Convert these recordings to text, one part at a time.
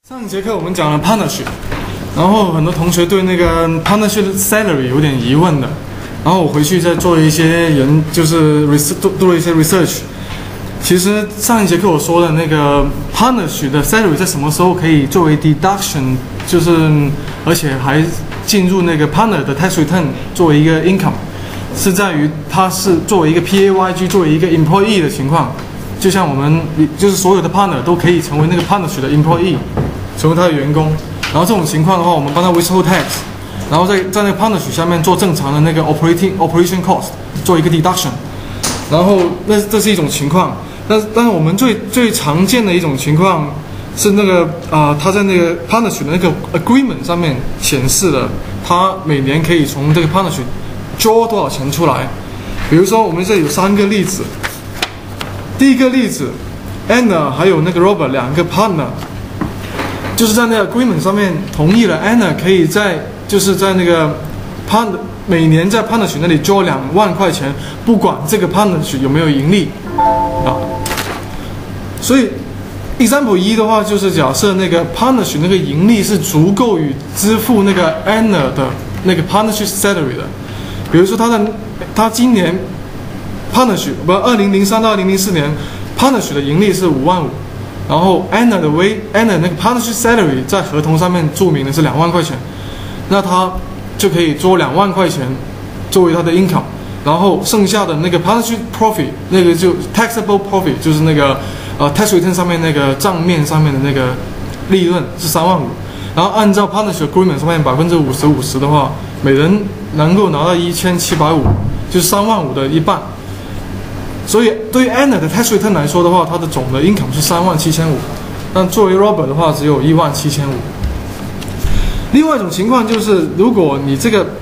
上一节课我们讲了 partnership， 然后很多同学对那个 partnership salary 有点疑问的，然后我回去再做一些就是做了一些 research。其实上一节课我说的那个 partnership 的 salary 在什么时候可以作为 deduction， 就是而且还进入那个 partner 的 tax return 作为一个 income， 是在于它是作为一个 PAYG 作为一个 employee 的情况。就像我们就是所有的 partner 都可以成为那个 partnership 的 employee， 成为他的员工。然后这种情况的话，我们帮他 withhold tax， 然后在那个 partnership 下面做正常的那个 operation cost， 做一个 deduction。然后这是一种情况。但是我们最常见的一种情况是那个他在那个 partnership 的那个 agreement 上面显示了他每年可以从这个 partnership draw 多少钱出来。比如说我们这里有3个例子。第一个例子 ，Anna 还有那个 Robert 2个 partner， 就是在那个 agreement 上面同意了 ，Anna 可以在那个 partner 每年在 partnership 那里 draw 2万块钱，不管这个 partnership 有没有盈利啊。所以 example 1的话，就是假设那个 partnership 那个盈利是足够于支付那个 Anna 的那个 partnership salary 的，比如说他今年。partnership 2003到2004年 partnership 的盈利是5万5，然后 Anna 那个 partnership salary 在合同上面注明的是2万块钱，那他就可以做2万块钱作为他的 income， 然后剩下的那个 partnership profit 那个就 taxable profit 就是那个tax return 上面那个账面上面的那个利润是3万5，然后按照 partnership agreement 上面50%的话，每人能够拿到1750，就是3万5的一半。所以对于 Anna 的 tax return 来说的话，它的总的 income 是37500，但作为 Robert 的话只有17500。另外一种情况就是，如果你这个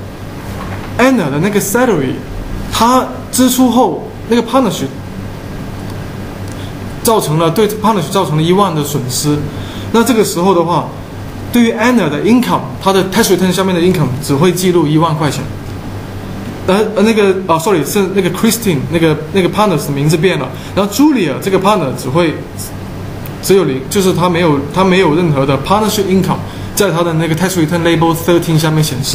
Anna 的那个 salary， 它支出后那个 partnership 对 partnership 造成了1万的损失，那这个时候的话，对于 Anna 的 income， 它的 tax return 下面的 income 只会记录1万块钱。sorry 是那个 Christine 那个 partner 的名字变了，然后 Julia 这个 partner 只有0，就是他没有任何的 partnership income 在他的那个 tax return label 13下面显示。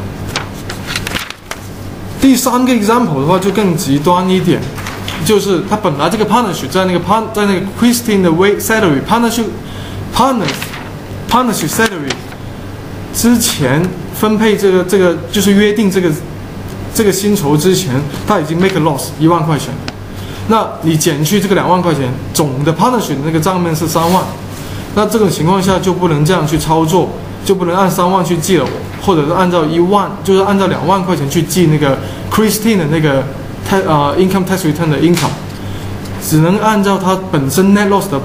第3个 example 的话就更极端一点，就是他本来这个 partnership 在那个 Christine 的 salary partnership salary 之前分配这个就是约定这个薪酬之前，他已经 make a loss 1万块钱，那你减去这个2万块钱，总的 partnership 的那个账面是3万，那这种情况下就不能这样去操作，就不能按3万去记了，或者是按照1万，就是按照2万块钱去记那个 Christine 的那个income tax return 的 income， 只能按照他本身 net loss 的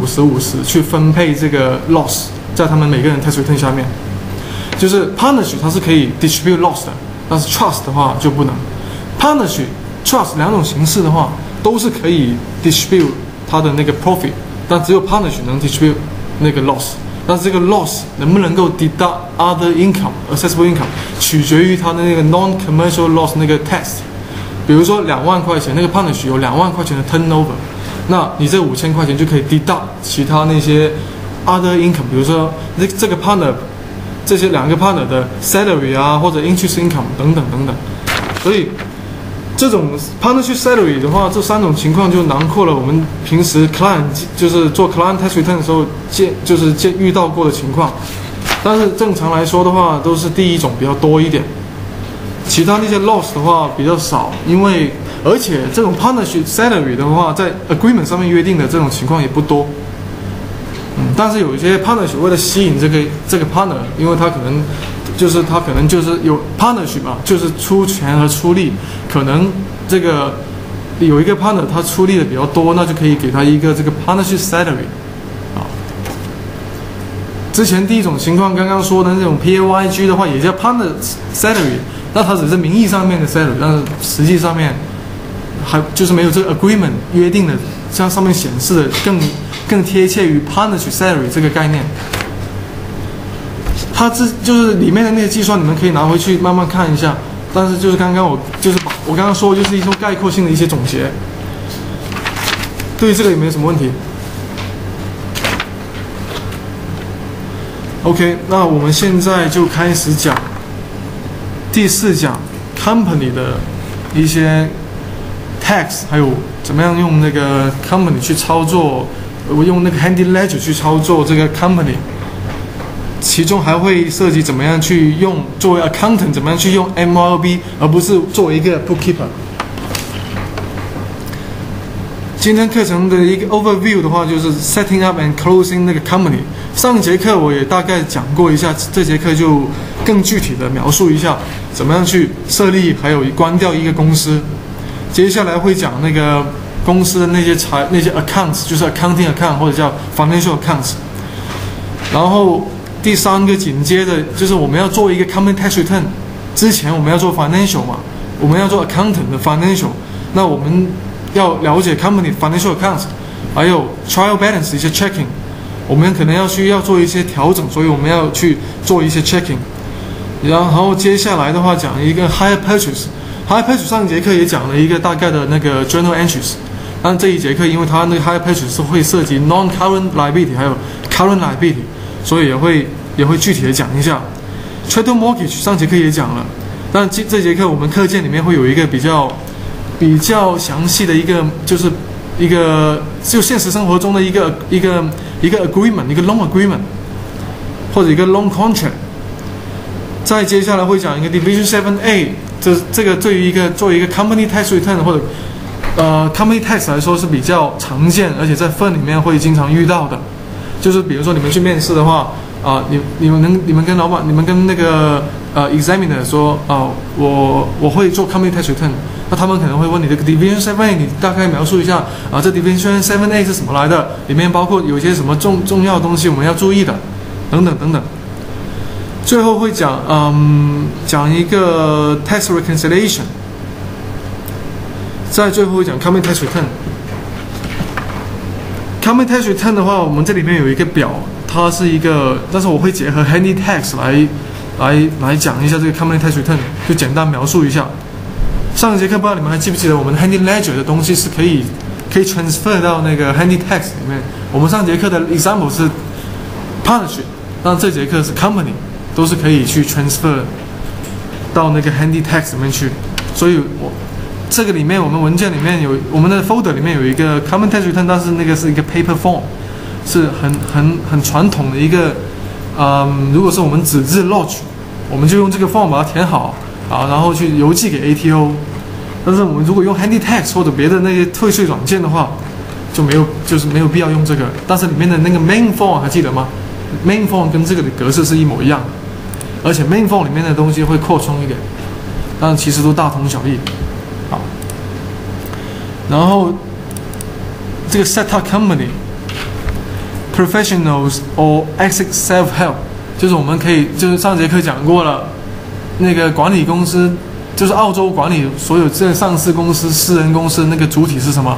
50%去分配这个 loss 在他们每个人 tax return 下面，就是 partnership 它是可以 distribute loss 的。但是 trust 的话就不能 ，partnership trust 2种形式的话都是可以 distribute 它的那个 profit， 但只有 partnership 能 distribute 那个 loss， 但是这个 loss 能不能够 deduct other income accessible income 取决于它的那个 non-commercial loss 那个 test。比如说2万块钱，那个 partnership 有2万块钱的 turnover， 那你这5000块钱就可以 deduct 其他那些 other income， 比如说这个 partner。这些2个 partner 的 salary 啊，或者 interest income 等等，所以这种 partnership salary 的话，这3种情况就囊括了我们平时 client 就是做 client tax return 的时候遇到过的情况。但是正常来说的话，都是第一种比较多一点，其他那些 loss 的话比较少，而且这种 partnership salary 的话，在 agreement 上面约定的这种情况也不多。但是有一些 partnership 为了吸引这个 partner， 因为他可能就是有 partnership 嘛，就是出钱和出力，可能这个有一个 partner 他出力的比较多，那就可以给他一个这个 partnership salary 啊。之前第一种情况刚刚说的那种 PAYG 的话，也叫 partner salary， 那它只是名义上面的 salary， 但是实际上面还就是没有这个 agreement 约定的，像上面显示的更贴切于 partnership salary 这个概念。它就是里面的那些计算，你们可以拿回去慢慢看一下。但是就是刚刚我刚刚说的就是一种概括性的一些总结。对于这个有没有什么问题？ OK， 那我们现在就开始讲第4讲 company 的一些 tax， 还有怎么样用那个 company 去操作，我用那个 handy ledger 去操作这个 company， 其中还会涉及怎么样去用作为 accountant 怎么样去用 MYOB， 而不是作为一个 bookkeeper。今天课程的一个 overview 的话，就是 setting up and closing 那个 company。上节课我也大概讲过一下，这节课就更具体的描述一下怎么样去设立还有关掉一个公司。接下来会讲那个公司的那些accounts， 就是 accounting account 或者叫 financial accounts。然后第3个紧接着就是我们要做一个 company tax return， 之前我们要做 financial 嘛，我们要做 accountant 的 financial， 那我们要了解 company financial accounts， 还有 trial balance 一些 checking， 我们可能需要做一些调整，所以我们要去做一些 checking。然后接下来的话讲一个 hire purchase。hire purchase 上一节课也讲了一个大概的那个 journal entries， 但这一节课因为它那个 hire purchase 是会涉及 non-current liability 还有 current liability， 所以也会具体的讲一下。Chattel mortgage 上节课也讲了，但这节课我们课件里面会有一个比较详细的一个，就是就现实生活中的一个 agreement， 一个 loan agreement 或者一个 loan contract。再接下来会讲一个 Division 7A， 这个对于作为一个 company tax return 或者company tax 来说是比较常见，而且在 firm 里面会经常遇到的。就是比如说你们去面试的话，你们跟老板，你们跟那个examiner 说我会做 company tax return， 那他们可能会问你这个 Division 7A， 你大概描述一下这 Division 7A 是什么来的，里面包括有些什么重要的东西我们要注意的，等等等等。最后会讲一个 tax reconciliation， 在最后会讲 company tax return。company tax return 的话，我们这里面有一个表，它是一个，但是我会结合 handy tax 来讲一下这个 company tax return， 就简单描述一下。上一节课不知道你们还记不记得，我们 handy ledger 的东西是可以 transfer 到那个 handy tax 里面。我们上节课的 example 是 partnership， 但这节课是 company， 都是可以去 transfer 到那个 handy tax 里面去。所以这个里面我们文件里面有我们的 folder 里面有一个 company tax return， 但是那个是一个 paper form， 是很传统的一个如果是我们纸质 lodge， 我们就用这个 form 把它填好然后去邮寄给 ATO。但是我们如果用 handy tax 或者别的那些退税软件的话，就是没有必要用这个。但是里面的那个 main form 还记得吗？ main form 跟这个的格式是一模一样的，而且 main form 里面的东西会扩充一点，但其实都大同小异。好，然后这个 set up company professionals or exit self help， 就是我们可以就是上节课讲过了，那个管理公司就是澳洲管理所有这上市公司、私人公司那个主体是什么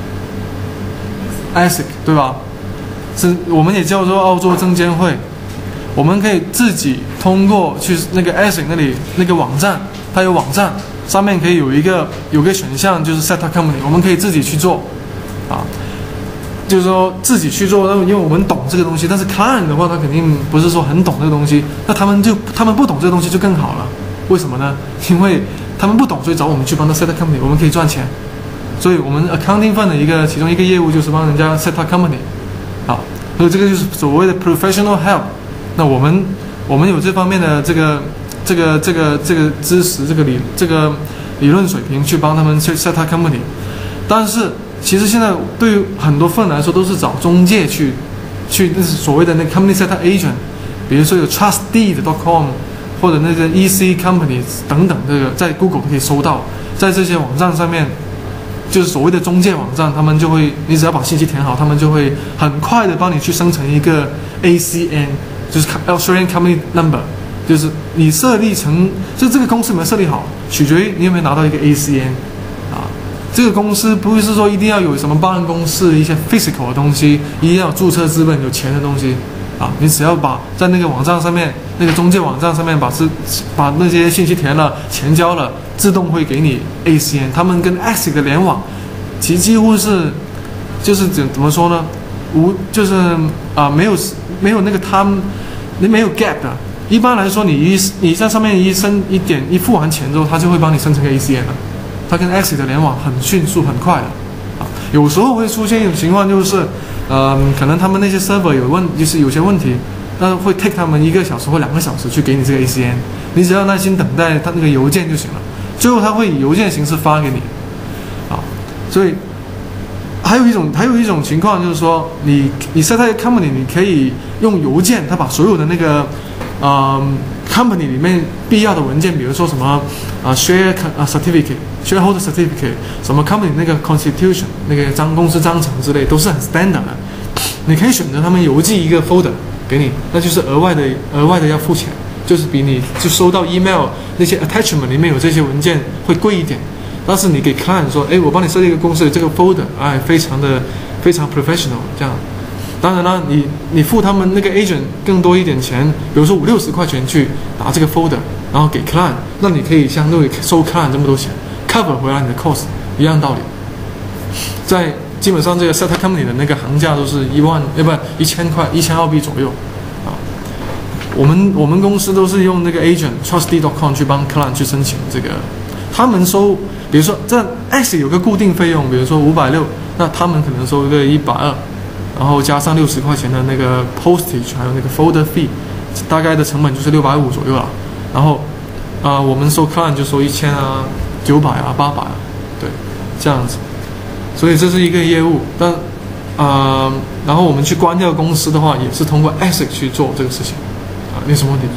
？ASIC 对吧？是我们也叫做澳洲证监会。我们可以自己通过去那个 ASIC 那里那个网站，它有网站上面可以有个选项，就是 set up company， 我们可以自己去做就是说自己去做，因为我们懂这个东西。但是 client 的话，他肯定不是说很懂这个东西，那他们不懂这个东西就更好了。为什么呢？因为他们不懂，所以找我们去帮他 set up company， 我们可以赚钱。所以我们 accounting firm 的其中一个业务就是帮人家 set up company。所以这个就是所谓的 professional help。那我们有这方面的这个知识，这个理论水平去帮他们去 set up company。但是其实现在对于很多份来说都是找中介去那是所谓的那 company set up agent， 比如说有 trustdeed.com 或者那个 EC companies 等等，这个在 Google 可以搜到，在这些网站上面。就是所谓的中介网站，他们就会，你只要把信息填好，他们就会很快的帮你去生成一个 ACN， 就是 Australian Company Number， 就是你设立成，就这个公司有没有设立好，取决于你有没有拿到一个 ACN。这个公司不是说一定要有什么办公室一些 physical 的东西，一定要有注册资本有钱的东西你只要在那个网站上面，那个中介网站上面把那些信息填了，钱交了，自动会给你 ACN。他们跟 ASIC 的联网，其实几乎是，就是怎么说呢？就是没有那个你没有 gap 的。一般来说，你在上面一付完钱之后，它就会帮你生成个 ACN 了。它跟 Exit 的联网很迅速很快的啊。有时候会出现一种情况，就是可能他们那些 server 就是有些问题，那会 take 他们1个小时或2个小时去给你这个 ACN， 你只要耐心等待他那个邮件就行了。最后他会以邮件形式发给你啊。所以还有一种情况就是说，你set up company， 你可以用邮件，他把所有的那个company 里面必要的文件，比如说什么share certificate、shareholder certificate， 什么 company 那个 constitution 那个公司章程之类，都是很 standard 的。你可以选择他们邮寄一个 folder 给你，那就是额外的要付钱，就是比你就收到 email 那些 attachment 里面有这些文件会贵一点。但是你给 client 说，我帮你设立一个公司的这个 folder， 非常 professional 这样。当然了，你付他们那个 agent 更多一点钱，比如说50-60块钱去拿这个 folder， 然后给 client， 那你可以相对收 client 这么多钱 ，cover 回来你的 cost， 一样道理。在基本上这个 set up company 的那个行价都是1000块，1000澳币左右啊。我们公司都是用那个 agent trustee.com 去帮 client 去申请这个，他们收，比如说这 X 有个固定费用，比如说560，那他们可能收一个120。然后加上60块钱的那个 postage， 还有那个 folder fee， 大概的成本就是650左右了。然后，我们收 client 就收1000啊、900啊、800啊，对，这样子。所以这是一个业务。但，然后我们去关掉公司的话，也是通过 ASIC 去做这个事情。你有什么问题？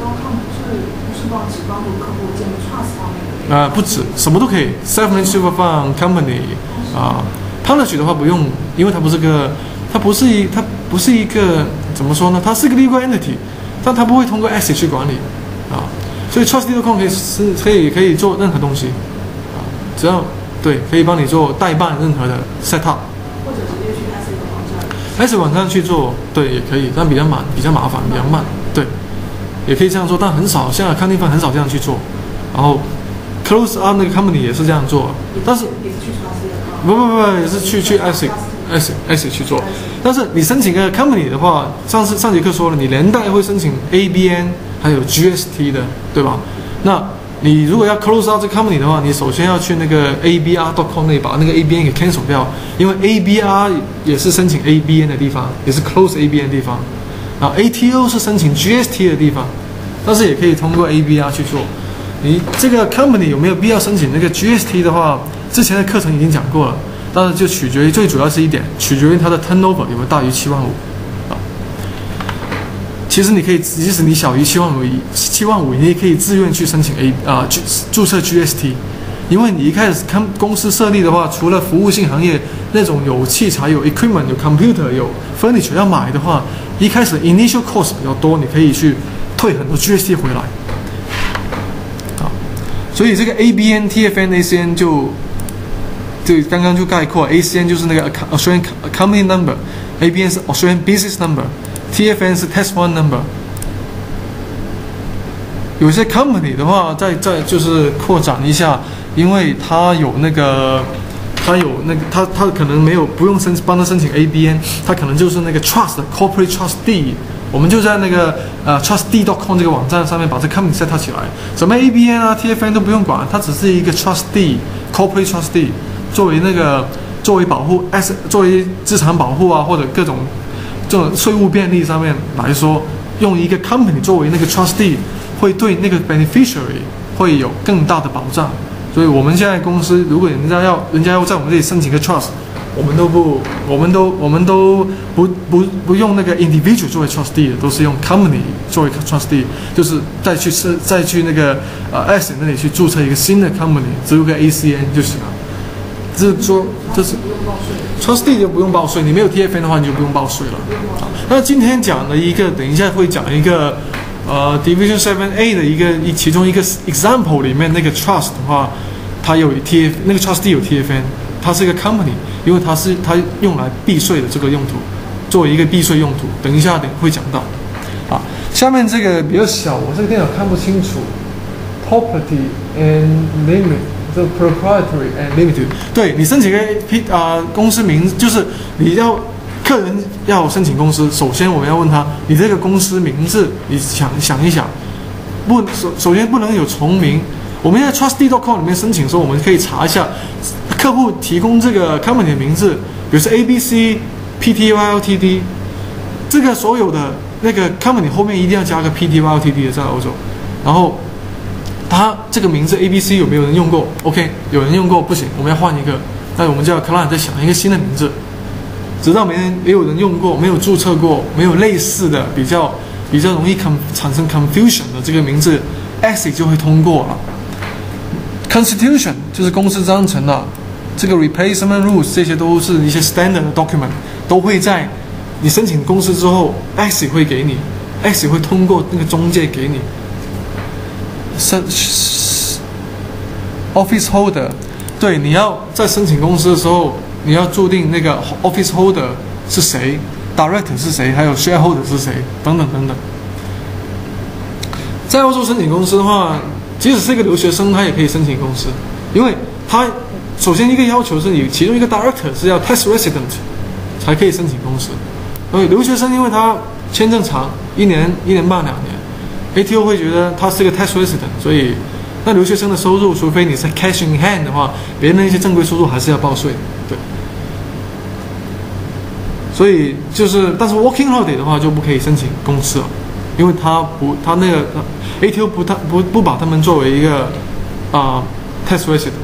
不止，什么都可以 ，self-managed super fund company partnership 的话不用，因为它不是一个怎么说呢？它是一个 legal entity， 但它不会通过 ASIC 去管理啊。所以 trustee.com 可以做任何东西啊，只要可以帮你做代办任何的 set up， 或者直接去 ASIC 网站去做，对，也可以，但比较麻烦，比较慢，对，也可以这样做，但很少，现在康定方很少这样去做。然后 close up 那个 company 也是这样做，但是不，也是去 ASIC 去做。但是你申请个 company 的话，上节课说了，你连带会申请 ABN 还有 GST 的，对吧？那你如果要 close out 这个 company 的话，你首先要去那个 ABR.com 那里把那个 ABN 给 cancel 掉，因为 ABR 也是申请 ABN 的地方，也是 close ABN 的地方。然后 ATO 是申请 GST 的地方，但是也可以通过 ABR 去做。你这个 company 有没有必要申请那个 GST 的话，之前的课程已经讲过了，但是就取决于最主要是一点，取决于它的 turnover 有没有大于75000啊。其实你可以，即使你小于75000，你也可以自愿去申请注册 GST， 因为你一开始公司设立的话，除了服务性行业那种有器材、有 equipment、有 computer、有 furniture 要买的话，一开始 initial cost 比较多，你可以去退很多 GST 回来。所以这个 ABN、TFN、ACN 就刚刚就概括 ，ACN 就是那个 Australian Company Number，ABN 是 Australian Business Number，TFN 是 Tax Fund Number。有些 company 的话，再就是扩展一下，因为它可能不用帮他申请 ABN， 它可能就是那个 Trust Corporate Trustee。我们就在那个trustee.com 这个网站上面把这 company set up 起来，什么 ABN 啊 TFN 都不用管，它只是一个 trustee corporate trustee， 作为保护作为资产保护啊，或者各种这种税务便利上面来说，用一个 company 作为那个 trustee， 会对那个 beneficiary 会有更大的保障。所以我们现在公司，如果人家要在我们这里申请个 trust，我们都不用那个 individual 作为 trustee 的，都是用 company 作为 trustee， 就是再去那个ASIC 那里去注册一个新的 company， 只有个 ACN 就行了。这是 trustee 就不用报税，你没有 TFN 的话你就不用报税了。那今天讲的等一下会讲一个Division 7A 的其中一个 example 里面那个 trust 的话，它有那个 trustee 有 TFN。它是一个 company， 因为它用来避税的这个用途，作为一个避税用途，等一下会讲到。下面这个比较小，我这个电脑看不清楚。Property and limit， 这 proprietary and limited， 对你申请个公司名，就是你要客人要申请公司，首先我们要问他，你这个公司名字，你想一想，首先不能有重名。我们在 Trustee.com 里面申请的时候，我们可以查一下客户提供这个 company 的名字，比如说 ABC、PTY Ltd， 这个所有的那个 company 后面一定要加个 PTY Ltd 的，在欧洲。然后他这个名字 ABC 有没有人用过 ？OK， 有人用过不行，我们要换一个。那我们就要 client 再想一个新的名字，直到没有人用过、没有注册过、没有类似的比较容易产生 confusion 的这个名字 ，exit 就会通过了。Constitution 就是公司章程了，这个 replacement rules 这些都是一些 standard 的 document， 都会在你申请公司之后 exit 会给你 ，exit 会通过那个中介给你。Office holder， 对，你要在申请公司的时候，你要注定那个 office holder 是谁 ，director 是谁，还有 shareholder 是谁，等等等等。在欧洲申请公司的话，即使是一个留学生，他也可以申请公司，因为他首先一个要求是你其中一个 director 是要 tax resident 才可以申请公司。而留学生因为他签证长，1年、1年半、2年 ，ATO 会觉得他是一个 tax resident， 所以那留学生的收入，除非你是 cash in hand 的话，别人的一些正规收入还是要报税的，对。所以就是，但是 working holiday 的话就不可以申请公司了，因为他那个 ATO 不把他们作为一个tax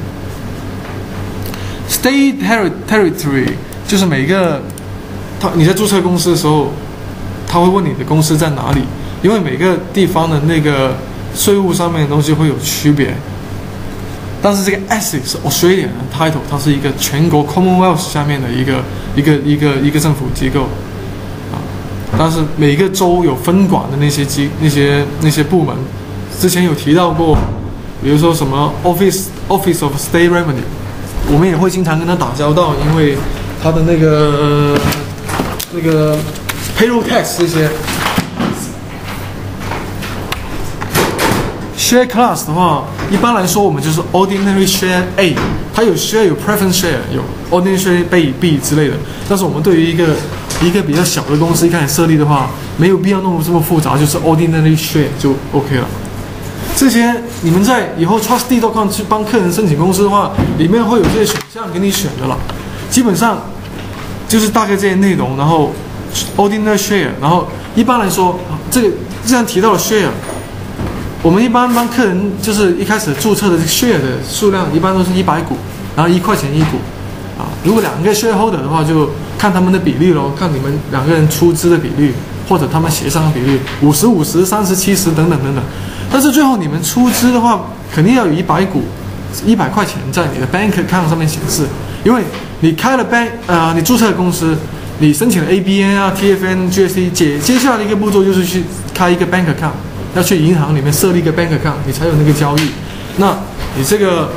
resident。State territory 就是每一个你在注册公司的时候，他会问你的公司在哪里，因为每个地方的那个税务上面的东西会有区别。但是这个 ASIC 是 Australian 的 title， 它是一个全国 Commonwealth 下面的一个政府机构啊。但是每个州有分管的那些部门，之前有提到过，比如说什么 Office of State Revenue， 我们也会经常跟他打交道，因为他的那个payroll tax 这些。Share class 的话，一般来说我们就是 ordinary share A， 它有 share 有 preference share 有 ordinary share B 之类的。但是我们对于一个比较小的公司一开始设立的话，没有必要弄得这么复杂，就是 ordinary share 就 OK 了。这些你们在以后 Trustee.com 去帮客人申请公司的话，里面会有这些选项给你选的了。基本上就是大概这些内容，然后 ordinary share， 然后一般来说，这个既然提到了 share。我们一般帮客人就是一开始注册的 share 的数量一般都是100股，然后1块钱1股，啊，如果2个 shareholder 的话，就看他们的比例咯，看你们2个人出资的比例，或者他们协商的比例，50-50、30-70等等等等。但是最后你们出资的话，肯定要有100股，100块钱在你的 bank account 上面显示，因为你开了你注册的公司，你申请了 ABN 啊、TFN、GST， 接下来的一个步骤就是去开一个 bank account。要去银行里面设立一个 bank account， 你才有那个交易。那你这个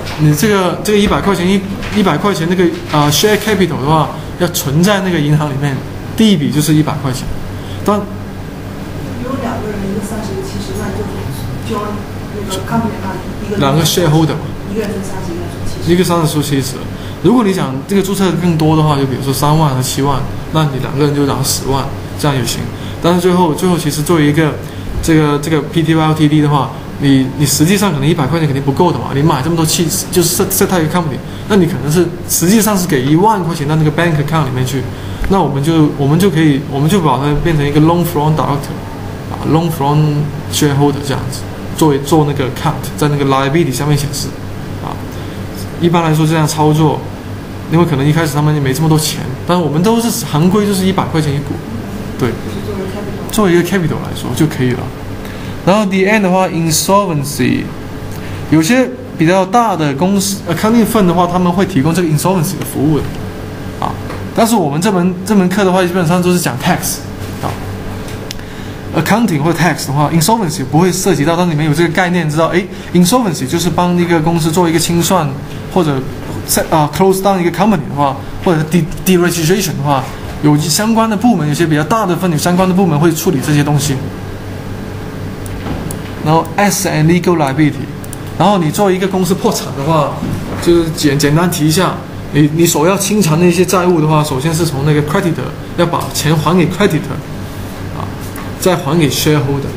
100块钱100块钱那个share capital 的话，要存在那个银行里面，第一笔就是100块钱。当有2个人，一个30，一个70，那就交那个 company account， 2个 shareholder 嘛， 一个人出30， 一个30出70。如果你想这个注册更多的话，就比如说3万和7万，那你2个人就拿10万，这样也行。但是最后其实作为一个这个 PTY Ltd 的话，你实际上可能100块钱肯定不够的嘛，你买这么多器就是设一个 company， 那你可能是实际上是给1万块钱到那个 bank account 里面去，那我们就把它变成一个 loan from director， loan from shareholder 这样子，做那个 count 在那个 liability 下面显示，一般来说这样操作，因为可能一开始他们也没这么多钱，但是我们都是行规就是100块钱1股，对。作为一个 capital 来说就可以了。然后 the end 的话 ，insolvency， 有些比较大的公司 accounting firm 的话，他们会提供这个 insolvency 的服务的，但是我们这门课的话，基本上都是讲 tax，accounting 或 tax 的话 ，insolvency 不会涉及到，但你们有这个概念，知道，insolvency 就是帮一个公司做一个清算，或者close down 一个 company 的话，或者 deregistration 的话。有相关的部门，有些比较大的分有相关的部门会处理这些东西。然后 asset and legal liability， 然后你作为一个公司破产的话，就是简单提一下， 你所要清偿的一些债务的话，首先是从那个 creditor 要把钱还给 creditor， 再还给 shareholder。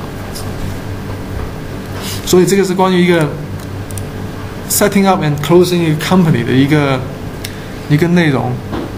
所以这个是关于一个 setting up and closing a company 的一个内容。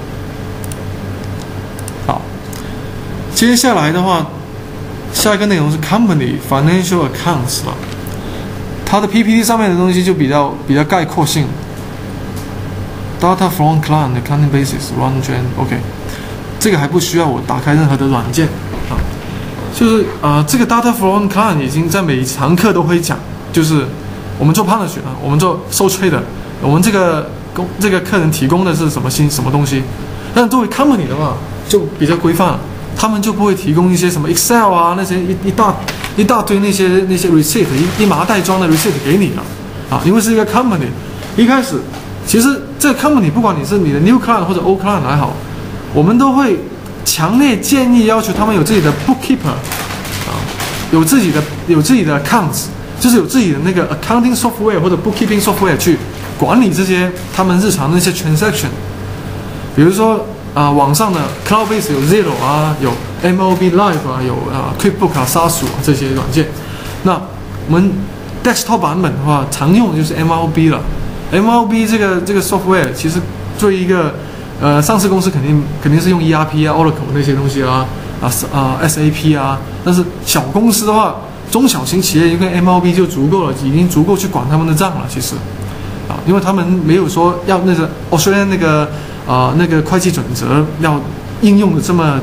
好，接下来的话，下一个内容是 company financial accounts 了。它的 PPT 上面的东西就比较概括性。Data from client accounting basis run gen，OK， 这个还不需要我打开任何的软件啊。就是这个 data from client 已经在每一堂课都会讲，就是我们做 partnership 我们做sole trader，我们这个客人提供的是什么东西，但作为 company 的话就比较规范了，他们就不会提供一些什么 Excel 啊那些一大堆那些 receipt 一麻袋装的 receipt 给你了啊，因为是一个 company， 一开始其实这个 company 不管你是你的 new client 或者 old client 还好，我们都会强烈建议要求他们有自己的 bookkeeper 啊，有自己的 accounts， 就是有自己的那个 accounting software 或者 bookkeeping software 去管理这些他们日常的那些 transaction。比如说网上的 cloud base 有 Zero 啊，有 MLB Live 啊，有QuickBook 啊、SASU 啊这些软件。那我们 desktop 版本的话，常用的就是 MLB 了。MLB 这个 software 其实作为一个上市公司肯定是用 ERP 啊、Oracle 那些东西啊SAP 啊，但是小公司的话，中小型企业一个 MLB 就足够了，已经足够去管他们的账了。其实因为他们没有说要那个Australian那个会计准则要应用的这么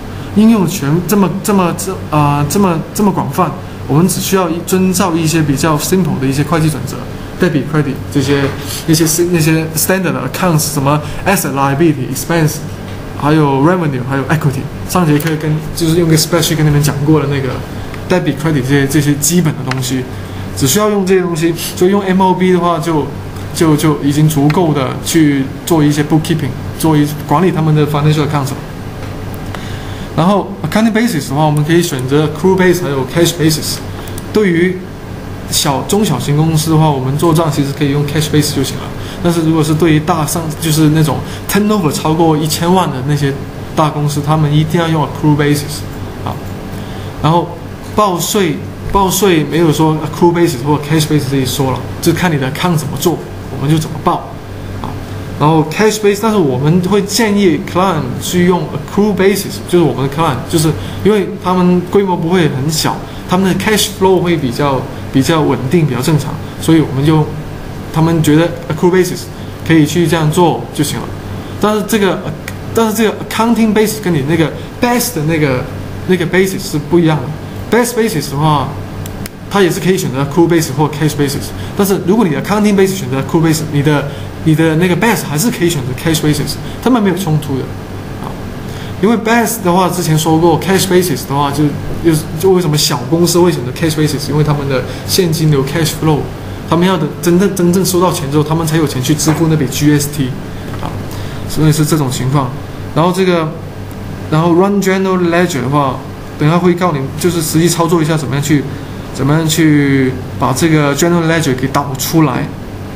广泛，我们只需要遵照一些比较 simple 的一些会计准则。debit credit 这些那些 standard accounts 什么 asset liability expense 还有 revenue 还有 equity， 上节课就是用个 spreadsheet 跟你们讲过的那个 debit credit 这些基本的东西，只需要用这些东西，所以用 MLB 的话就已经足够的去做一些 bookkeeping， 管理他们的 financial accounts。然后 accounting basis 的话，我们可以选择 accrual basis 还有 cash basis。对于中小型公司的话，我们做账其实可以用 cash basis 就行了。但是如果是对于就是那种 turnover 超过1000万的那些大公司，他们一定要用 accrual basis 啊。然后报税没有说 accrual basis 或 cash basis 这一说了，就看你的 account 怎么做，我们就怎么报啊。然后 cash basis， 但是我们会建议 client 去用 accrual basis， 就是我们的 client， 就是因为他们规模不会很小，他们的 cash flow 会比较稳定，比较正常，所以他们觉得 accrual basis 可以去这样做就行了。但是这个 accounting basis 跟你那个 best 的那个 basis 是不一样的。best basis 的话，它也是可以选择 accrual basis 或 cash basis， 但是如果你的 accounting basis 选择 accrual basis， 你的那个 best 还是可以选择 cash basis， 它们没有冲突的。因为 best 的话之前说过 cash basis 的话就为什么小公司会选择 cash basis， 因为他们的现金流 cash flow， 他们要的真正收到钱之后，他们才有钱去支付那笔 GST 所以是这种情况。然后 run general ledger 的话，等一下会告你就是实际操作一下怎么样去把这个 general ledger 给导出来。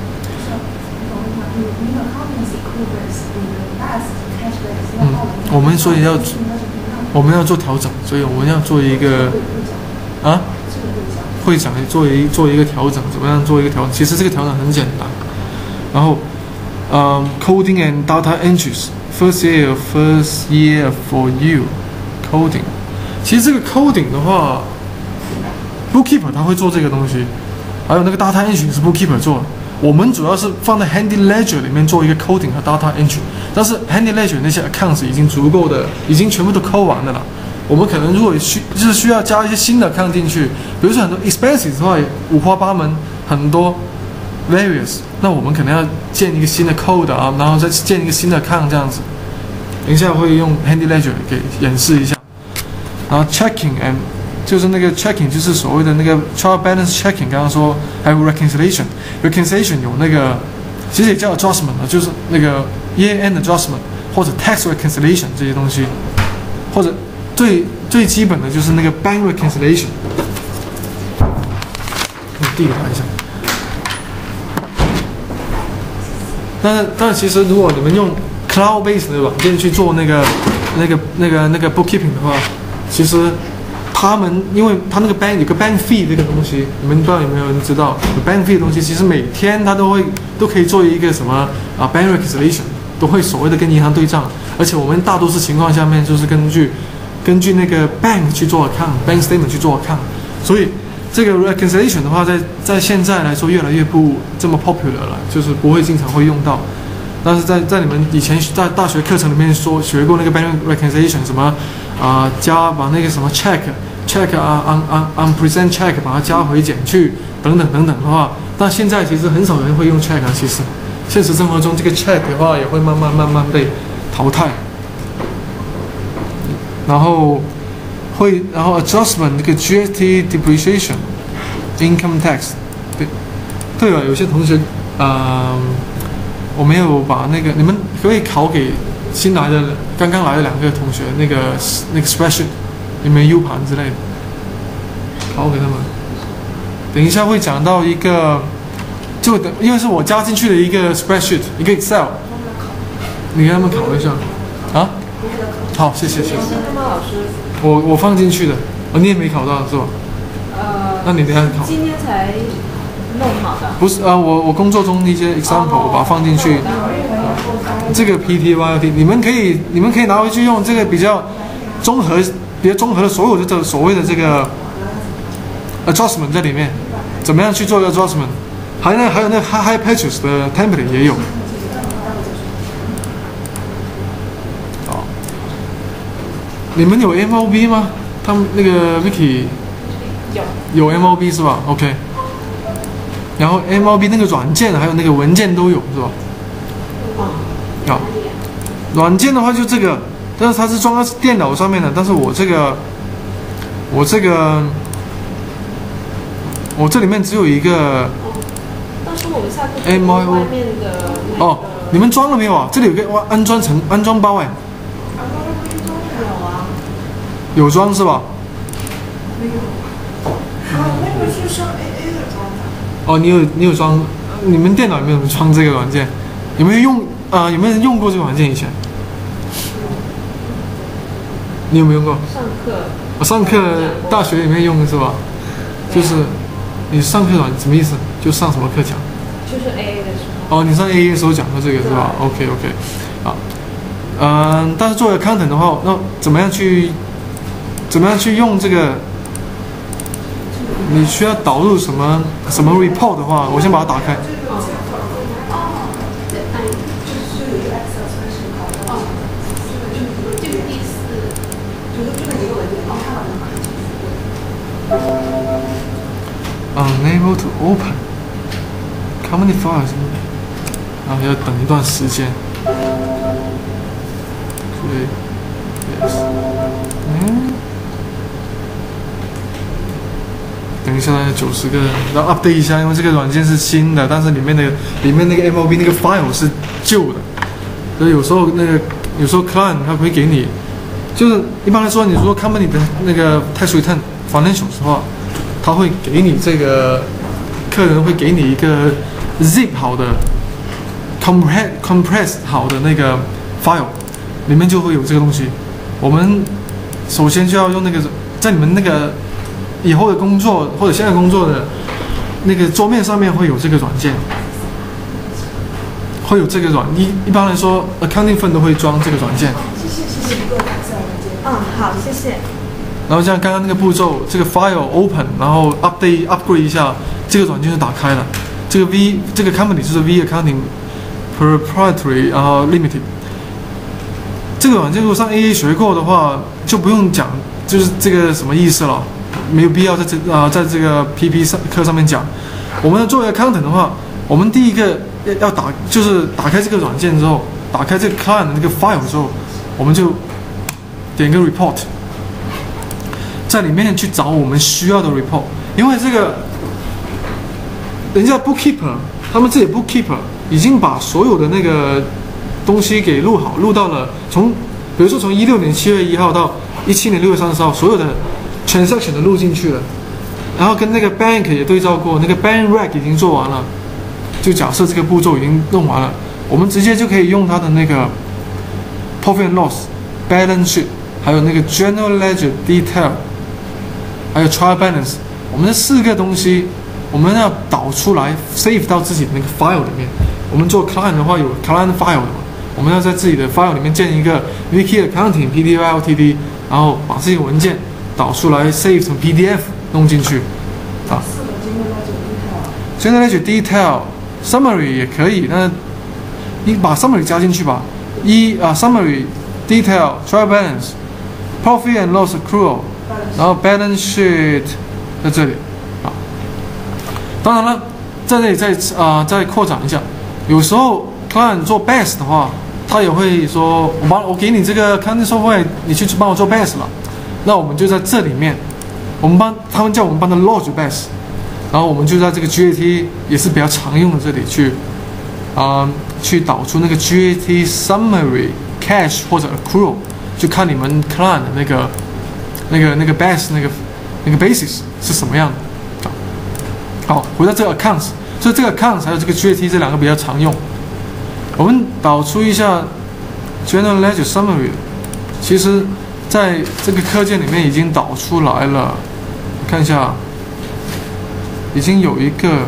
我们所以我们要做调整，所以我们要做一个会长做一个调整，怎么样做一个调整？其实这个调整很简单。然后coding and data entries first year for you coding。其实这个 coding 的话 ，bookkeeper 他会做这个东西，还有那个 data entry 是 bookkeeper 做的。我们主要是放在 Handy Ledger 里面做一个 coding 和 data entry， 但是 Handy Ledger 那些 accounts 已经足够的，已经全部都抠完的了。我们可能如果就是需要加一些新的 account 进去，比如说很多 expenses 的话五花八门，很多 various， 那我们可能要建一个新的 code 啊，然后再建一个新的 account 这样子。等一下会用 Handy Ledger 给演示一下。然后 checking and 就是那个 checking 就是所谓的那个 trial balance checking， 刚刚说还有 reconciliation 有那个其实也叫 adjustment 就是那个 year end adjustment 或者 tax reconciliation 这些东西，或者最基本的就是那个 bank reconciliation。递给他一下。 但其实如果你们用 cloud base 的软件去做那个 bookkeeping 的话，其实因为它那个 bank 有个 bank fee 这个东西，你们不知道有没有人知道？有 bank fee 的东西，其实每天它都可以做一个什么bank reconciliation， 都会所谓的跟银行对账，而且我们大多数情况下面就是根据那个 bank 去做 account，bank statement 去做 account， 所以这个 reconciliation 的话，在现在来说越来越不这么 popular 了，就是不会经常会用到。但是在你们以前在大学课程里面学过那个 bank reconciliation， 什么把那个什么 check present check 把它加回减去等等的话，但现在其实很少人会用 check 啊。其实现实生活中这个 check 的话也会慢慢被淘汰。然后 adjustment 那个 GST depreciation income tax， 对了，有些同学我没有把那个，你们可以考给刚刚来的2个同学那个 spreadsheet， 你们 U 盘之类的，考给他们。等一下会讲到一个，因为是我加进去的一个 spreadsheet， 一个 Excel， 你给他们考一下啊。好，谢谢。我放进去的，你也没考到是吧？那你等一下考。 今天才弄好的。 不是我工作中的一些 example， 我把它放进去。这个 PTYOT， 你们可以拿回去用，这个比较综合的所有的所谓的这个 adjustment 在里面，怎么样去做 adjustment？ 还有那 high purchase 的 template 也有。你们有 MOB 吗？他们那个 Vicky 有 MOB 是吧 ？OK。然后 MOB 那个软件还有那个文件都有是吧？好，软件的话就这个，但是它是装在电脑上面的。但是我这里面只有一个。 到时候我们下课外面的哦，你们装了没有啊？这里有个安装包哎。有装是吧？ 没有。那个是上 AA 的装的。 哦，你有装？你们电脑有没有装这个软件？有没有人用过这个软件以前？你有没有用过？上课大学里面用的是吧？就是你上课什么意思？就上什么课讲？ 就是 AA 的时候。 哦，你上 AA 的时候讲的这个是吧 ？OK， 好。但是作为 accountant 的话，那怎么样去用这个？你需要导入什么 report 的话，我先把它打开。Unable to open company files， 然后要等一段时间。对 ，yes， 等一下90个，然后 update 一下，因为这个软件是新的，但是里面那个 MOB 那个 file 是旧的，所以有时候 client 他会给你，就是一般来说，你说 company 的那个 tax return financials 的话，他会给你这个客人会给你一个 zip 好的 compress 好的那个 file， 里面就会有这个东西。我们首先就要用那个在你们那个以后的工作或者现在工作的那个桌面上面会有这个软件，会有这个一般来说 accounting firm 都会装这个软件。 谢谢一个改善软件。 好，谢谢。 然后像刚刚那个步骤，这个 file open， 然后 upgrade 一下，这个软件就打开了。这个 company 就是 V Accounting Proprietary Limited。这个软件如果上 AA 学过的话，就不用讲，就是这个什么意思了，没有必要在这个 PP 课上面讲。我们作为 accountant 的话，我们第一个要就是打开这个软件之后，打开这个 client 的那个 file 之后，我们就点个 report。在里面去找我们需要的 report， 因为这个人家 bookkeeper， 他们自己 bookkeeper 已经把所有的那个东西给录好，录到了比如说从16年7月1号到17年6月30号，所有的 transaction 都录进去了，然后跟那个 bank 也对照过，那个 bank rec 已经做完了，就假设这个步骤已经弄完了， 我们直接就可以用它的那个 profit and loss、balance sheet， 还有那个 general ledger detail， 还有 trial balance， 我们这4个东西我们要导出来 save 到自己的那个 file 里面。我们做 client 的话有 client file 的嘛，我们要在自己的 file 里面建一个 VK Accounting PTY Ltd， 然后把这些文件导出来 save 成 PDF 弄进去啊。general ledger detail summary 也可以，那你把 summary 加进去吧。summary detail trial balance profit and loss accrual， 然后 balance sheet 在这里啊。当然了，在这里再扩展一下，有时候 client 做 base 的话，他也会说，我给你这个 accounting software， 你去帮我做 base 了。那我们就在这里面，他们叫我们帮他 lodge base， 然后我们就在这个 GAT 也是比较常用的这里去导出那个 GAT summary cash 或者 accrual， 就看你们 client 的那个 base 那个 basis 是什么样的。好，回到这个 accounts， 所以这个 accounts 还有这个 GAT 这2个比较常用。我们导出一下 general ledger summary， 其实在这个课件里面已经导出来了，看一下，已经有一个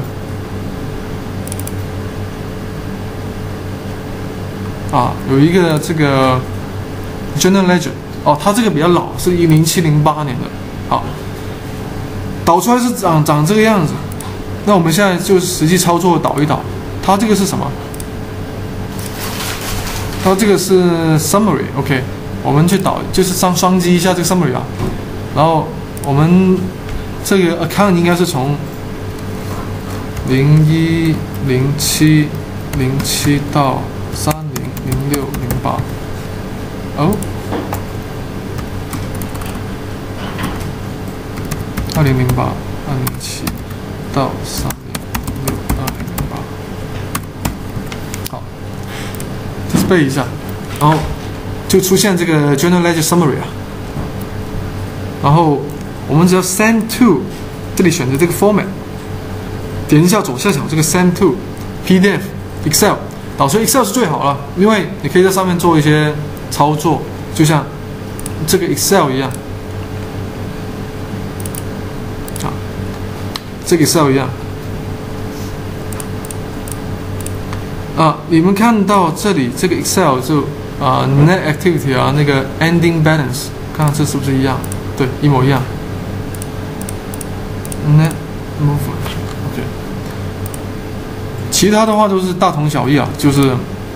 有一个这个 general ledger， 它这个比较老，是0708年的，好，导出来是长这个样子。那我们现在就实际操作导一导，它这个是什么？它这个是 summary，OK， 我们去导就是双击一下这个 summary 啊，然后我们这个 account 应该是从01、07、07到30、06、08，哦，2008、2007到30、06、2008，好，这是背一下，然后就出现这个 general ledger summary 啊，然后我们只要 send to， 这里选择这个 format， 点一下左下角这个 send to PDF、Excel， 导出 Excel 是最好了，因为你可以在上面做一些操作，就像这个 Excel 一样，这个 Excel 一样，你们看到这里这个 Excel 就net activity 那个 ending balance， 看看这是不是一样？对，一模一样。net movement，OK， 其他的话都是大同小异啊，就是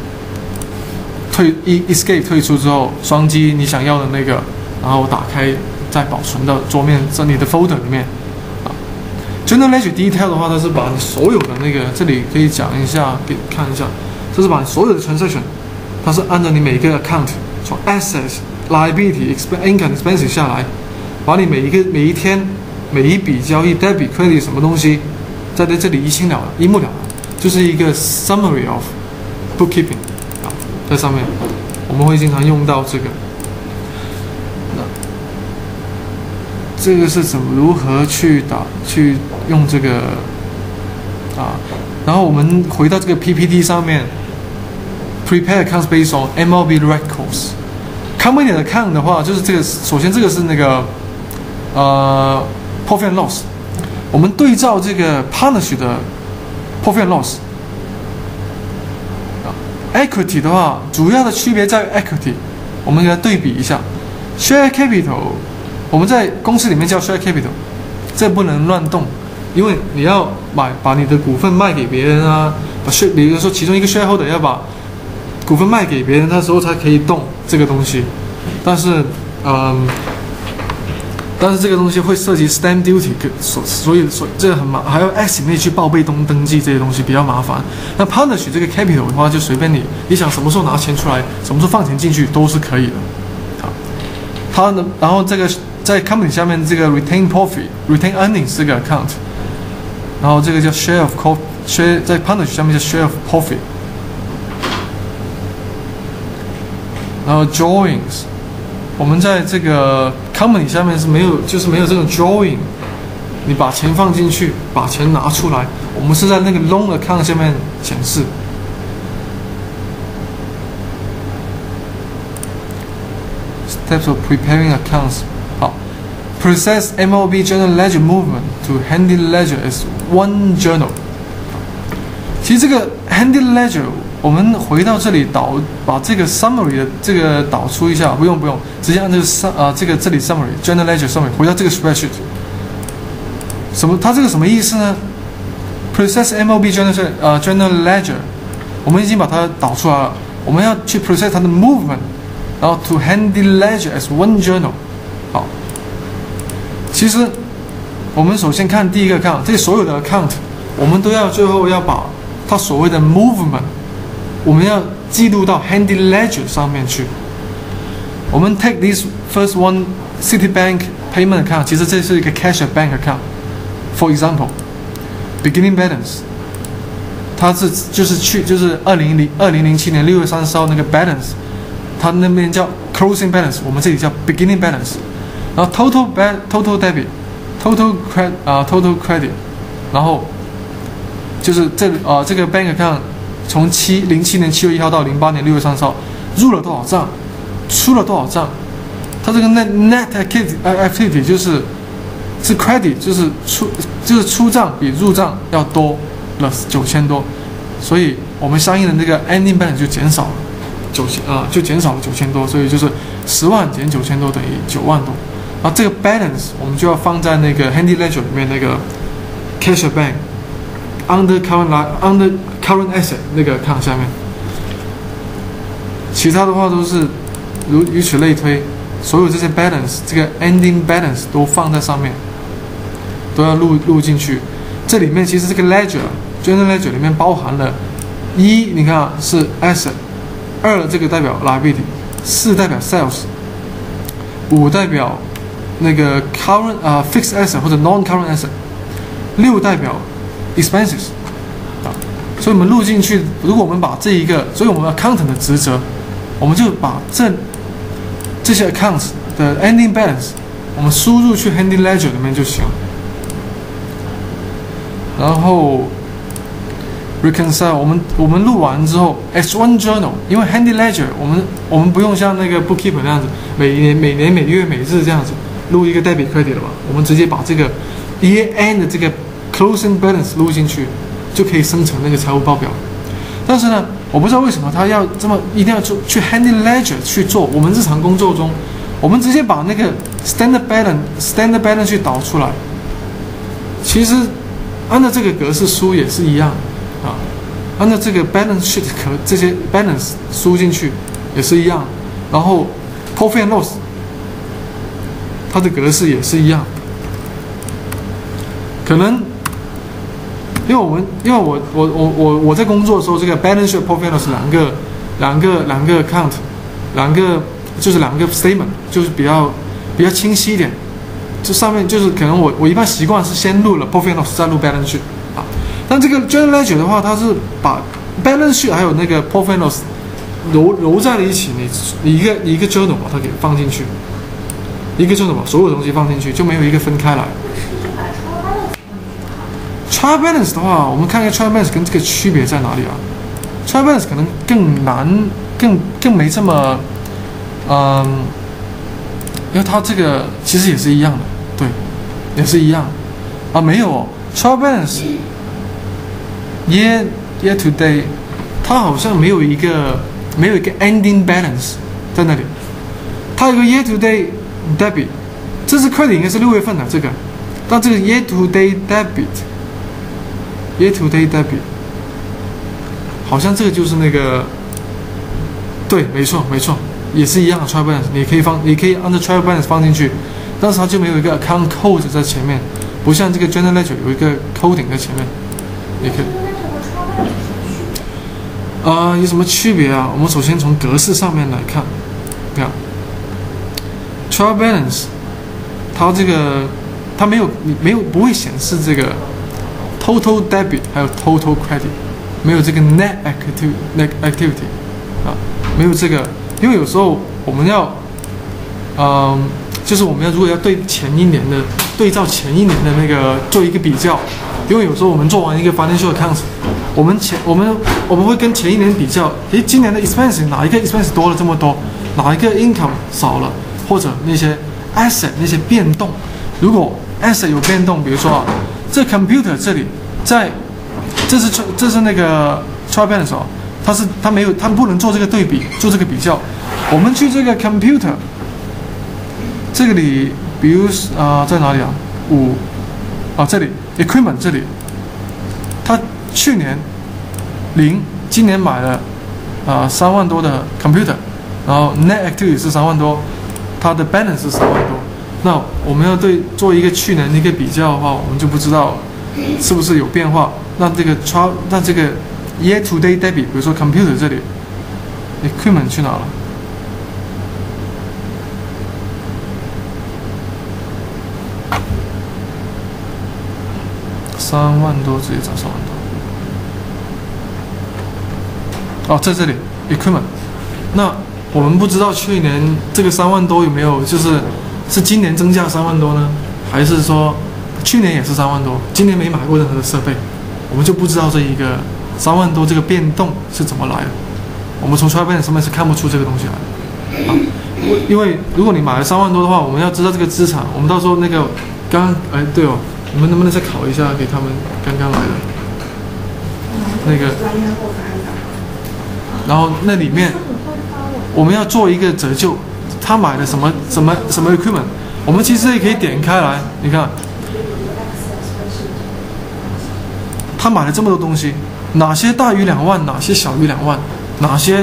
escape 退出之后，双击你想要的那个，然后打开再保存到桌面在你的 folder 里面。General ledger detail 的话，它是把你所有的那个，这里可以讲一下，给看一下，这是把你所有的 transaction， 它是按照你每一个 account 从 assets、liability、income、expense 下来，把你每一天每一笔交易 debit、credit 什么东西，在这里一目了然，就是一个 summary of bookkeeping 在上面我们会经常用到这个。这个是如何去用这个然后我们回到这个 PPT 上面 ，prepare accounts based on MLB records。company 的 account 的话，就是这个，首先这个是那个profit and loss， 我们对照这个 partnership 的 profit and loss。equity 的话，主要的区别在于 equity， 我们给它对比一下 ，share capital。我们在公司里面叫 share capital， 这不能乱动，因为你要把你的股份卖给别人啊，比如说其中一个 shareholder 要把股份卖给别人，那时候才可以动这个东西。但是这个东西会涉及 stamp duty， 所以这个很麻烦，还要 estimate 去报备登记这些东西比较麻烦。那 partnership 这个 capital 的话，就随便你想什么时候拿钱出来，什么时候放钱进去都是可以的。然后这个在 company 下面这个 retain profit、retain earnings 这个 account， 然后这个叫 share of share， 在 partnership 下面叫 share of profit， 然后 drawings， 我们在这个 company 下面是没有这种 drawing， 你把钱放进去，把钱拿出来，我们是在那个 loan account 下面显示。 steps of preparing accounts。好 ，process MOB journal ledger movement to handy ledger as one journal。其实这个 handy ledger， 我们回到这里把这个 summary 的这个导出一下，不用，直接按这个这里 summary journal ledger summary 回到这个 spreadsheet。它这个什么意思呢 ？process MOB journal ledger， 我们已经把它导出来了，我们要去 process 它的 movement， 然后 to handy ledger as one journal。好，其实我们首先看第一个 account， 这所有的 account， 我们都要最后要把它所谓的 movement， 我们要记录到 handy ledger 上面去。我们 take this first one Citibank payment account， 其实这是一个 cash at bank account。For example, beginning balance， 它就是2007年6月30号那个 balance， 它那边叫 closing balance， 我们这里叫 beginning balance。然后 total debit，total credit，然后就是这个 bank account 从07年7月1号到08年6月30号入了多少账，出了多少账，它这个 net activity 就是 credit， 就是出账比入账要多了9000多，所以我们相应的那个 ending balance 就减少了9000多，所以就是10万减9000多等于9万多。然后这个 balance 我们就要放在那个 handy ledger 里面那个 cash at bank under current asset 那个 account 下面。其他的话都是如此类推，所有这些 balance 这个 ending balance 都放在上面，都要录进去。这里面其实这个 ledger journal ledger 里面包含了1，你看是 asset，2这个代表 liability，4代表 sales，5代表那个 current fixed asset 或者 non-current asset，6代表 expenses。所以我们录进去，如果我们把这一个，所以我们 accountant 的职责，我们就把这些 accounts 的 ending balance 我们输入去 handy ledger 里面就行。然后 reconcile 我们录完之后 as one journal， 因为 handy ledger 我们不用像那个 bookkeeper 那样子每年每月每日这样子录一个 debit credit 了嘛，我们直接把这个 year end 的这个 closing balance 录进去，就可以生成那个财务报表。但是呢，我不知道为什么他要这么一定要去 handy ledger 去做。我们日常工作中，我们直接把那个 standard balance 去导出来，其实按照这个格式输也是一样啊，按照这个 balance sheet 这些 balance 输进去也是一样，然后 profit and loss 它的格式也是一样，可能。因为我在工作的时候，这个 balance sheet profit loss 两个 account， 两个 statement， 就是比较清晰一点。这上面就是可能我一般习惯是先录了 profit loss 再录 balance sheet 啊。但这个 journal ledger 的话，它是把 balance sheet 还有那个 profit loss 揉在了一起，你一个 journal 把它给放进去，一个 journal 把所有东西放进去，就没有一个分开来。trial balance 的话，我们看一下 trial balance 跟这个区别在哪里啊 ？trial balance 可能更难，更没这么，因为它这个其实也是一样的，对，也是一样啊，没有哦 trial balance year to date， 它好像没有一个 ending balance 在那里，它有个 year to date debit， 这是 credit 应该是6月份的这个，但这个 year to date debit。Year to date debit， 好像这个就是那个，对，没错，也是一样的 trial balance， 你可以按照 trial balance 放进去，但是它就没有一个 account code 在前面，不像这个 journal ledger 有一个 coding 在前面，你可以。有什么区别啊？我们首先从格式上面来看，你看 trial balance， 它不会显示这个。Total debit 还有 total credit， 没有这个 net activity 啊，没有这个，因为有时候我们要，就是我们如果要对照前一年的那个做一个比较，因为有时候我们做完一个 financial accounts， 我们会跟前一年比较，今年的 expense 哪一个 expense 多了这么多，哪一个 income 少了， 或者那些 asset 那些变动。如果 asset 有变动，比如说啊，这 computer 这里这是那个 trial balance 哦，它不能做这个对比，做这个比较。我们去这个 computer 这里，比如在哪里啊？5这里 equipment 这里，他去年0，今年买了3万多的 computer， 然后 net activity 是3万多，它的 balance 是3万多。那我们要做一个去年的一个比较的话，我们就不知道是不是有变化。那这个 year to date debit， 比如说 computer 这里 equipment 去哪了？3万多，直接找3万多。在这里 equipment。那我们不知道去年这个3万多有没有是今年增加3万多呢，还是说去年也是3万多，今年没买过任何的设备，我们就不知道这一个3万多这个变动是怎么来的。我们从 trial balance 上面是看不出这个东西来的因为如果你买了3万多的话，我们要知道这个资产，我们到时候那个对哦，你们能不能再考一下给他们刚刚来的那个，然后那里面我们要做一个折旧。他买了什么 equipment， 我们其实也可以点开来，你看，他买了这么多东西，哪些大于2万，哪些小于2万，哪些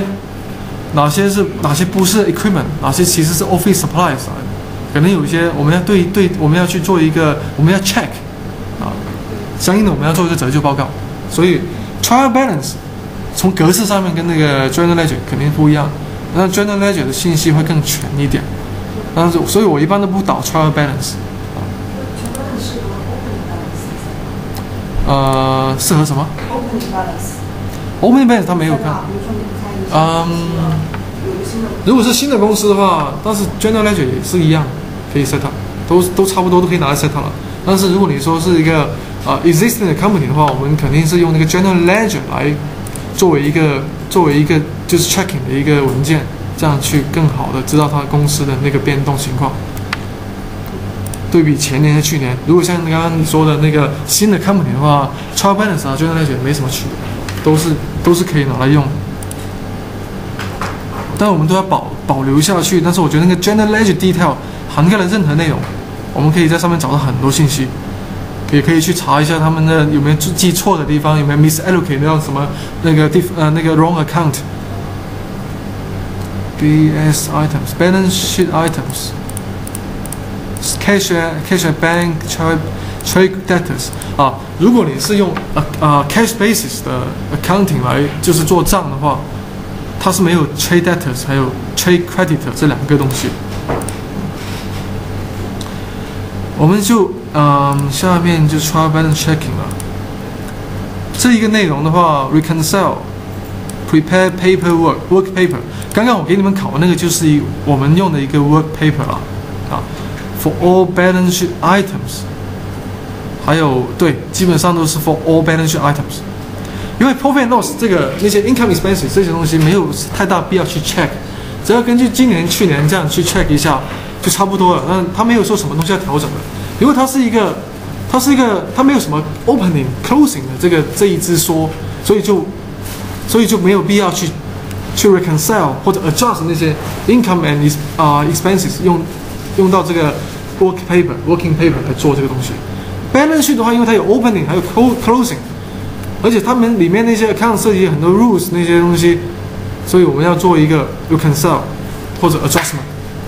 不是 equipment， 哪些其实是 office supplies， 可能有一些我们要我们要去做一个，我们要 check 相应的我们要做一个折旧报告，所以 trial balance 从格式上面跟那个 journal ledger 肯定不一样。那 journal ledger 的信息会更全一点，所以我一般都不导 trial balance。适合什么 ？opening balance 他没有看。如果是新的公司的话，但是 journal ledger 也是一样，可以 set up， 都差不多都可以拿来 set up 了。但是如果你说是一个existing 的 company 的话，我们肯定是用那个 journal ledger 来作为一个就是 tracking 的一个文件，这样去更好的知道它公司的那个变动情况。对比前年和去年，如果像刚刚你说的那个新的 company 的话 ，trial balance journal ledger 没什么区别，都是可以拿来用。但我们都要保留下去。但是我觉得那个 journal ledger detail 涵盖了任何内容，我们可以在上面找到很多信息。也可以去查一下他们的有没有记错的地方，有没有 misallocate 到什么那个wrong account。BS items, balance sheet items, cash at bank, trade debtors 如果你是用cash basis 的 accounting 来就是做账的话，它是没有 trade debtors 还有 trade creditor 这2个东西。我们就下面就 trial balance checking 了。这一个内容的话 ，reconcile。Prepare work paper。刚刚我给你们考的那个就是我们用的一个 work paper 了，for all balance sheet items。还有基本上都是 for all balance sheet items。因为 profit and loss 那些 income expenses 这些东西没有太大必要去 check， 只要根据今年去年这样去 check 一下就差不多了。它没有说什么东西要调整的，因为它没有什么 opening closing 的这一支说，所以就没有必要去 reconcile 或者 adjust 那些 income and expenses 用到这个 working paper 来做这个东西。balance sheet 的话，因为它有 opening 还有 closing， 而且他们里面那些 account 涉及很多 rules 那些东西，所以我们要做一个 reconcile 或者 adjustment。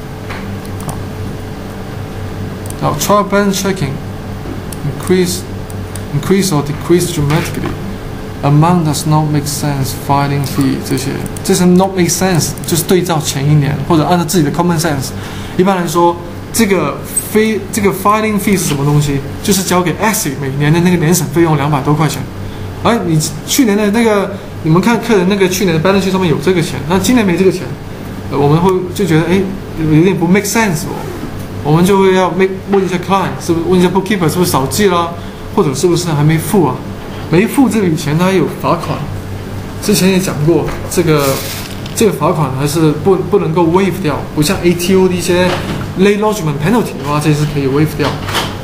好 trial balance checking increase or decrease dramatically。Amount does not make sense. Filing fee 这是 not make sense， 就是对照前一年或者按照自己的 common sense。一般来说，这个 filing fee 是什么东西？就是交给 ASIC 每年的那个年审费用200多块钱。你去年的那个你们看客人那个去年的 balance sheet 上面有这个钱，那今年没这个钱，我们就觉得有点不 make sense 我们就会要问一下 client 是不是问一下 bookkeeper 是不是少记啦，或者是不是还没付没付这笔钱他有罚款。之前也讲过，这这个罚款还是不能够 waive 掉，不像 ATO 的一些 late lodgement penalty 的话，这是可以 waive 掉。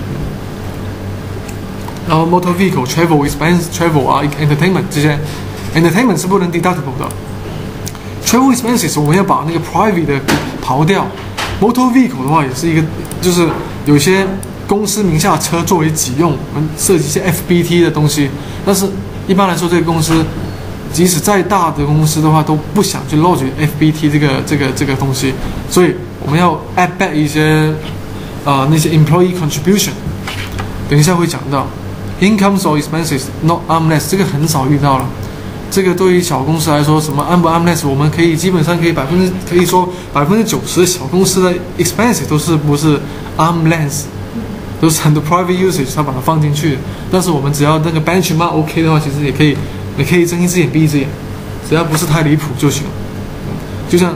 然后 motor vehicle travel expense travel 啊 entertainment 这些 entertainment 是不能 deductible 的。travel expenses 我们要把那个 private 的刨掉。motor vehicle 的话也是一个，就是有些公司名下车作为己用，我们涉及一些 FBT 的东西，但是一般来说这个公司即使再大的公司的话都不想去 lodge FBT 这个东西，所以我们要 add back 一些那些 employee contribution， 等一下会讲到 incomes or expenses not armless， 这个很少遇到了。这个对于小公司来说，什么 arm 不 armless， 我们可以基本上可以说90%的小公司的 expenses 都是不是 armless， 都是很多 private usage 它把它放进去，但是我们只要那个 benchmark OK 的话，其实也可以。你可以睁一只眼闭一只眼，只要不是太离谱就行。就像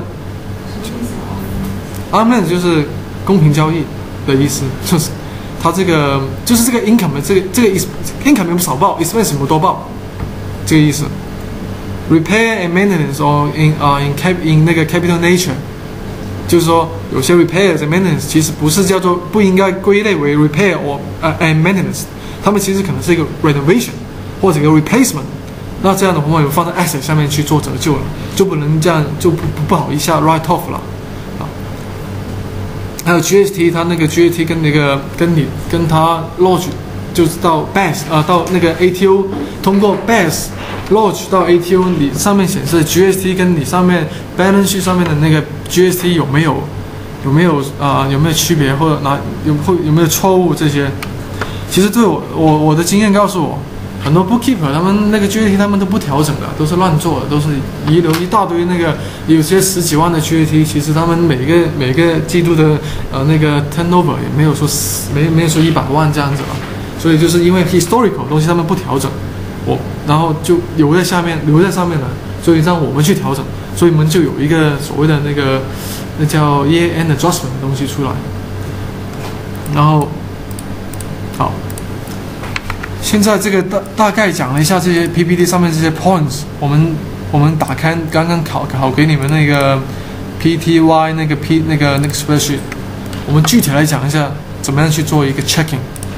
armless 就是公平交易的意思，就是它这个就是这个 income 这个 income 有少报 ，expense 有多报，这个意思。Repair and maintenance or in 那个 capital nature， 就是说有些 repairs and maintenance 其实不应该归类为 repair or and maintenance， 它们其实可能是一个 renovation 或者一个 replacement。那这样的话，我们放在 asset 下面去做折旧了，就不能这样，就不好一下 write off 了啊。还有 GST， 它那个 GST 跟它 lodge 就是到 BAS 到那个 ATO， 通过 BAS lodge 到 ATO， 你上面显示 GST 跟你上面 balance sheet 上面的那个 GST 有没有区别，或者有没有错误这些？其实对我的经验告诉我。很多 bookkeeper 他们那个 GST 他们都不调整的，都是乱做的，都是遗留一大堆那个有些10几万的 GST， 其实他们每个季度的那个 turnover 也没有说100万这样子了，所以就是因为 historical 东西他们不调整，然后就留在上面了，所以让我们去调整，所以我们就有一个所谓的那叫 year end adjustment 的东西出来，然后好。现在这个大概讲了一下这些 PPT 上面这些 points， 我们打开刚刚考给你们那个 PTY 那个 spreadsheet， 我们具体来讲一下怎么样去做一个 checking。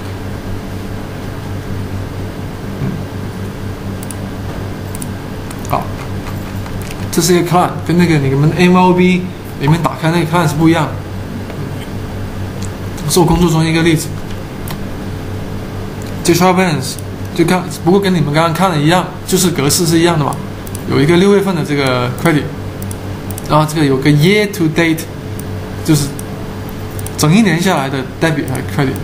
好，这是一个 client， 跟那个你们 MLB 里面打开那个 client 是不一样的。是我工作中一个例子。这 trial balance 不过跟你们刚刚看的一样，就是格式是一样的嘛，有一个6月份的这个 credit， 然后这个有个 year to date， 就是整一年下来的 debit 和 credit。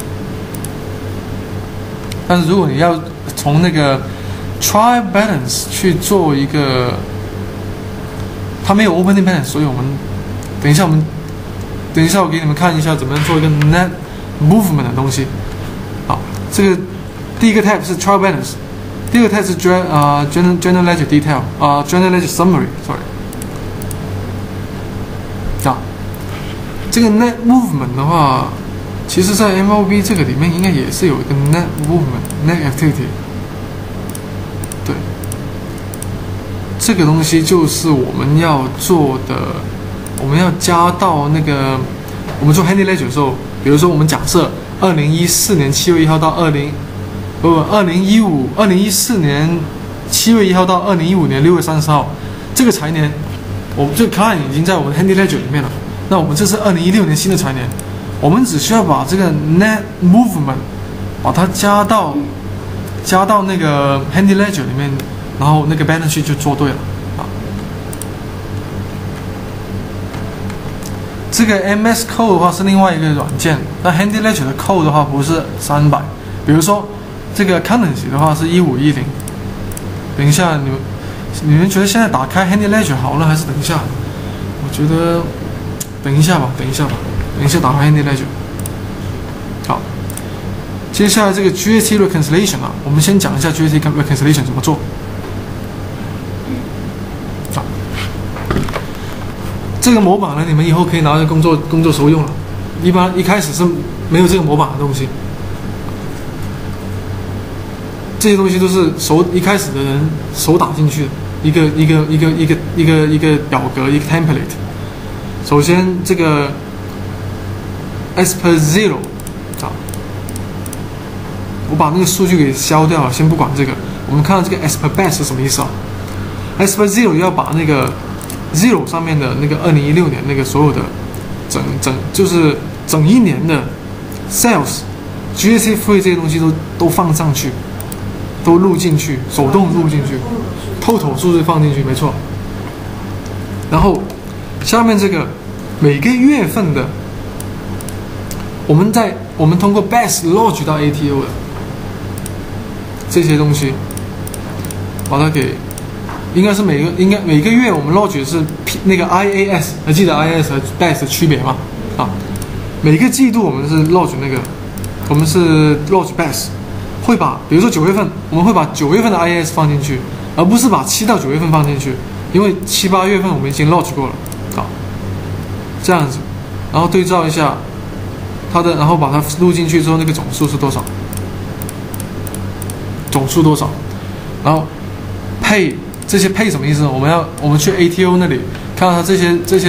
但是如果你要从那个 trial balance 去做一个，它没有 opening balance， 所以我们等一下我给你们看一下怎么样做一个 net movement 的东西。好，这个。第一个 tab 是 trial balance， 第二个 tab 是 general ledger detail general ledger summary，sorry。这个 net movement 的话，其实在 MLB 这个里面应该也是有一个 net movement net activity。对，这个东西就是我们要做的，我们要加到那个我们做 handy ledger 的时候，比如说我们假设2014年7月1号到2014年7月1号到2015年6月30号，这个财年，我们这个 client 已经在我们 handy ledger 里面了。那我们这是2016年新的财年，我们只需要把这个 net movement 把它加到那个 handy ledger 里面，然后那个 balance sheet 就做对了啊。这个 MS Code 的话是另外一个软件，那 handy ledger 的 code 的话不是300，比如说。这个 accountancy 的话是1510，等一下你们觉得现在打开 handy ledger 好呢，还是等一下？我觉得等一下吧，等一下打开 handy ledger。好，接下来这个 GST reconciliation 啊，我们先讲一下 GST reconciliation 怎么做。好，这个模板呢，你们以后可以拿来工作时候用了。一开始是没有这个模板的东西。这些东西都是一开始的人手打进去的， 一个表格，一个 template。首先这个 as per zero 啊，我把那个数据给消掉了，先不管这个。我们看到这个 as per best 是什么意思啊 ？as per zero 要把那个 zero 上面的那个2016年那个所有的就是整一年的 sales、GSC free 这些东西都放上去，都录进去，手动录进去 ，total 数据放进去，没错。然后下面这个每个月份的，我们通过 best log 到 ATO 的这些东西，把它给。应该每个月我们 log 是那个 IAS， 还记得 IAS 和 best 的区别吗？啊，每个季度我们是 log 那个，我们是 log best， 会把比如说9月份，我们会把9月份的 IAS 放进去，而不是把7到9月份放进去，因为7、8月份我们已经 log 过了，好，这样子，然后对照一下它的，然后把它录进去之后，那个总数是多少？总数多少？然后配。这些配什么意思呢？我们去 ATO 那里看到它这些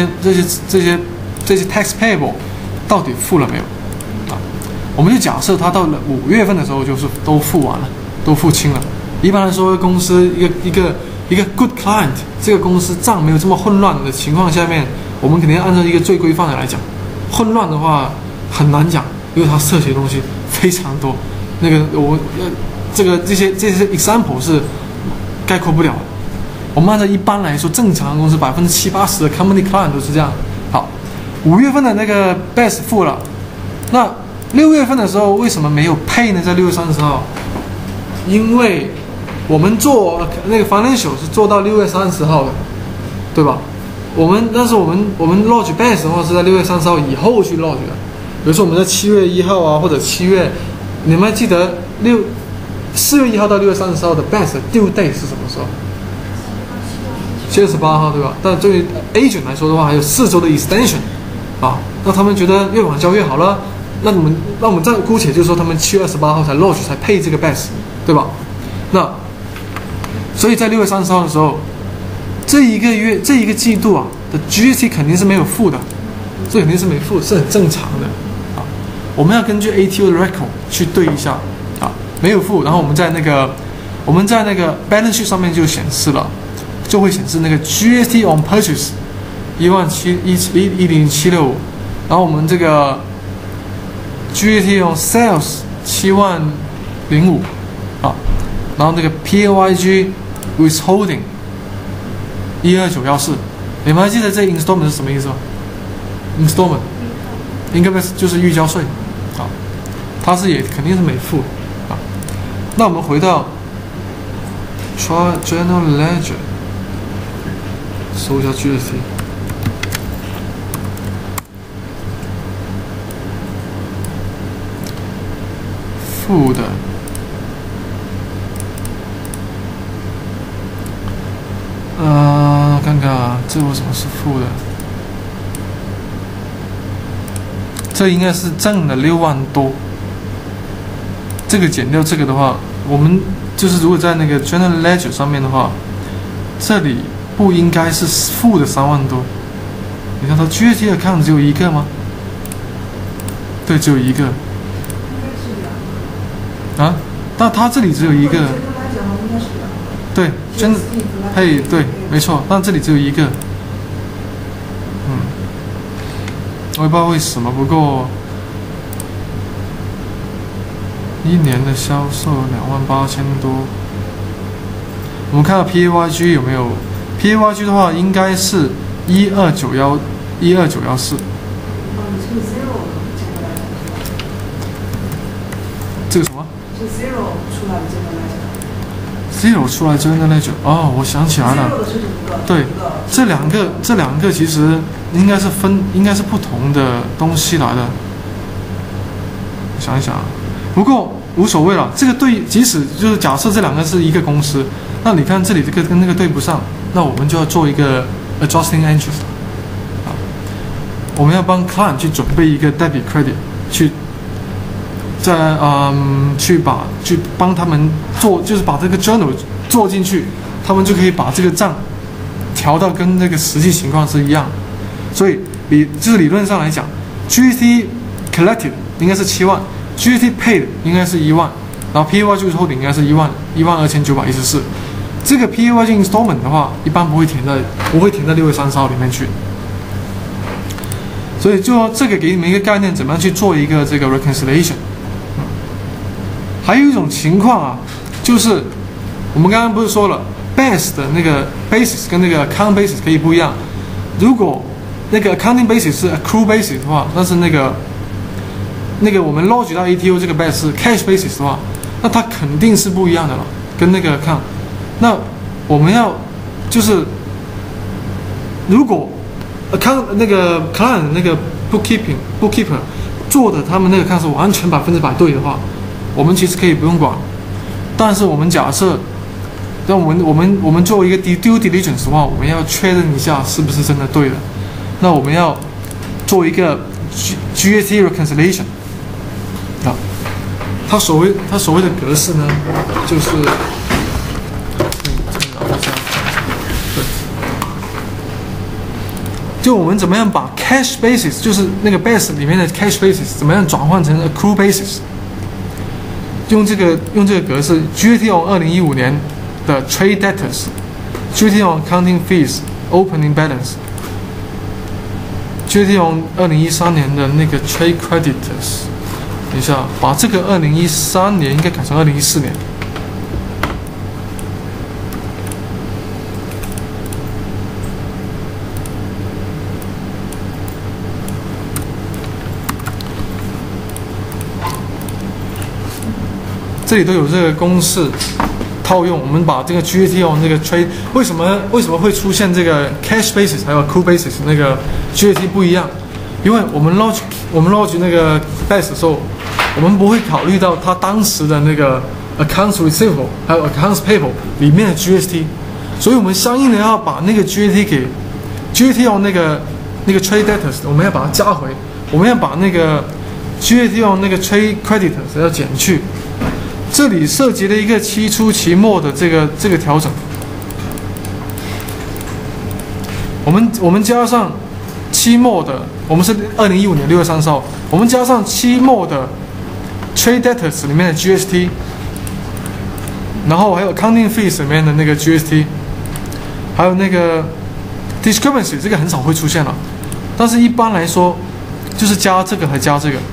tax payable 到底付了没有啊？我们就假设它到了5月份的时候就是都付完了，都付清了。一般来说，公司一个 good client， 这个公司账没有这么混乱的情况下面，我们肯定要按照一个最规范的来讲。混乱的话很难讲，因为它涉及的东西非常多。那个这些 example 是概括不了的。我们按照一般来说，正常的公司70%、80%的 company client 都是这样。好，5月份的那个 best 付了，那6月份的时候为什么没有配呢？在6月30号，因为我们做那个 financial 是做到6月30号的，对吧？但是我们 log best 的话是在6月30号以后去 log 的。比如说我们在7月1号啊，或者7月，你们还记得4月1号到6月30号的 best due date 是什么时候？7月18号，对吧？但对于 agent 来说的话，还有4周的 extension， 啊，那他们觉得越晚交越好了。那我们再姑且就说他们7月28号才 log 才配这个 best， 对吧？那所以在6月30号的时候，这一个季度啊的 GST 肯定是没有付的，这肯定是没付，是很正常的啊。我们要根据 ATO 的 record 去对一下啊，没有付，然后我们在那个 balance sheet 上面就显示了。就会显示那个 GST on purchase 11076，然后我们这个 GST on sales 7005啊，然后那个 PAYG withholding 12914，你们还记得这 installment 是什么意思吗 ？installment 应该就是预交税啊，它是也肯定是没付啊。那我们回到 General Ledger。搜一下 GST， 负的，看看啊，这为什么是负的？这应该是正的6万多。这个减掉这个的话，我们就是如果在那个 General Ledger 上面的话，这里。不应该是负的3万多，你看它 GST account 只有一个吗？对，只有一个。啊？但它这里只有一个。对，真的，嘿，对，没错，但这里只有一个。我也不知道为什么，不过一年的销售28000多。我们看到 PAYG 有没有？ PAYG 的话应该是12914。这个什么？ 是 zero 出来的这个来讲。 zero 出来真的那就哦，我想起来了。对，这两个其实应该是不同的东西来的。我想一想，不过无所谓了。这个对，即使就是假设这两个是一个公司，那你看这里这个跟那个对不上。 那我们就要做一个 adjusting entries， 啊，我们要帮 client 去准备一个 debit credit， 去帮他们做，就是把这个 journal 做进去， 他们就可以把这个账调到跟那个实际情况是一样的。所以理论上来讲 ，GST collected 应该是7万 ，GST paid 应该是1万，然后 PAYG withholding 应该是12914。这个 PAYG installment 的话，一般不会填在6月30号里面去。所以就这个给你们一个概念，怎么样去做一个这个 reconciliation。还有一种情况啊，就是我们刚刚不是说了 ，base 的那个 basis 跟那个 account basis 可以不一样。如果那个 accounting basis 是 accrue basis 的话，但是那个我们 lodge 到 ATO 这个 base 是 cash basis 的话，那它肯定是不一样的了，跟那个 account。那我们要就是如果 account 那个 client 那个 bookkeeper 做的他们那个 account 是完全100%对的话，我们其实可以不用管。但是我们假设，让我们做一个 due diligence 的话，我们要确认一下是不是真的对的。那我们要做一个 GST reconciliation 啊，它所谓的格式呢，就是就我们怎么样把 cash basis 就是那个 base 里面的 cash basis 怎么样转换成 accrue basis， 用这个格式 GST on 2015年的 trade debtors， GST on accounting fees opening balance， GST on 2013年的那个 trade creditors。等一下，把这个2013年应该改成2014年。这里都有这个公式套用，我们把这个 GST on 这个 trade 为什么会出现这个 cash basis 还有 accrue basis 那个 GST 不一样？因为我们 lodge 那个 base 的时候，我们不会考虑到它当时的那个 accounts receivable 还有 accounts payable 里面的 GST， 所以我们相应的要把那个 GST 给 GST on 那个 trade debtors 我们要把它加回，我们要把那个 GST on 那个 trade creditors 要减去。这里涉及了一个期初期末的这个调整，我们加上期末的，我们是2015年6月30号，我们加上期末的 trade debtors 里面的 GST， 然后还有 accounting fees 里面的那个 GST， 还有那个 discrepancy 这个很少会出现了，但是一般来说就是加这个还加这个。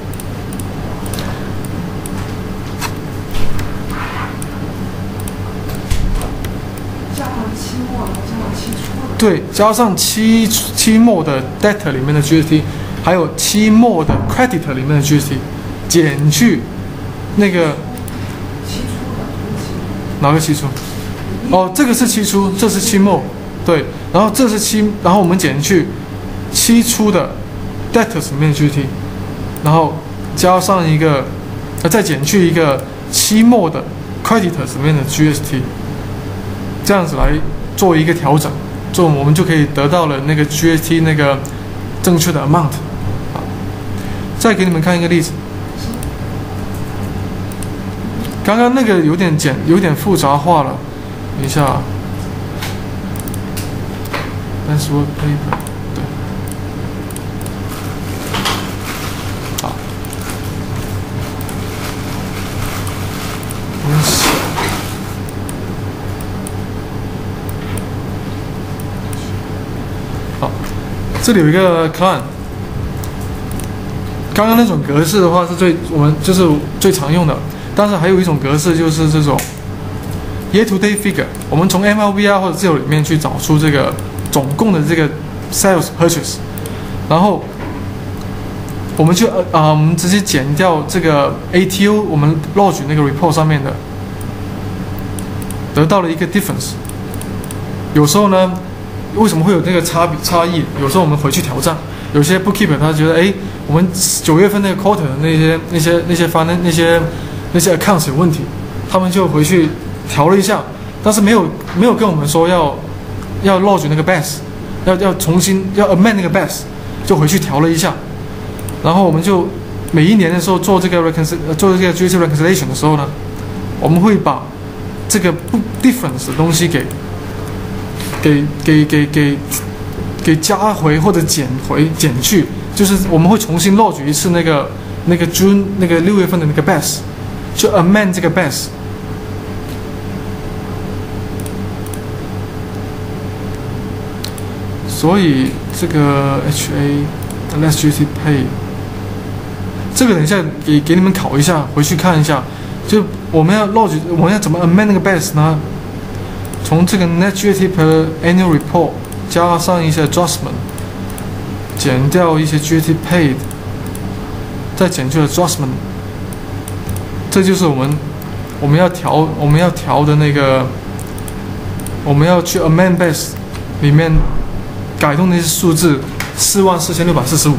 对，加上期末的 debt 里面的 GST， 还有期末的 credit 里面的 GST， 减去那个哪个期初？哦，这个是期初，这是期末，对，然后这是然后我们减去期初的 debtors 里面的 GST， 然后加上一个，再减去一个期末的 creditors 里面的 GST， 这样子来做一个调整。我们就可以得到了那个 GST 那个正确的 amount。再给你们看一个例子，刚刚那个有点复杂化了，等一下 ，Let's work paper， 对，好，好，这里有一个 client。刚刚那种格式的话是我们就是最常用的，但是还有一种格式就是这种 year-to-date figure， 我们从 MLBR 或者 Zero 里面去找出这个总共的这个 sales purchase， 然后我们我们直接减掉这个 ATO 我们 lodge 那个 report 上面的，得到了一个 difference。有时候呢，为什么会有那个差异？有时候我们回去调账，有些 bookkeeper 他觉得我们9月份那个 quarter 的那些 accounts 有问题，他们就回去调了一下，但是没有跟我们说要 lodge 那个 base， 要重新要 amend 那个 base， 就回去调了一下，然后我们就每一年的时候做这个 GST reconciliation 的时候呢，我们会把这个不 difference 的东西给给加回或者减去，就是我们会重新 log 一次那个 June 那个6月份的那个 base， 就 amend 这个 base。所以这个 HA less GT pay， 这个等一下给你们考一下，回去看一下。就我们要 log， 我们要怎么 amend 那个 base 呢？从这个 net GT per annual report 加上一些 adjustment， 减掉一些 GT paid， 再减去 adjustment， 这就是我们要调的那个，我们要去 amend base 里面改动那些数字，44645。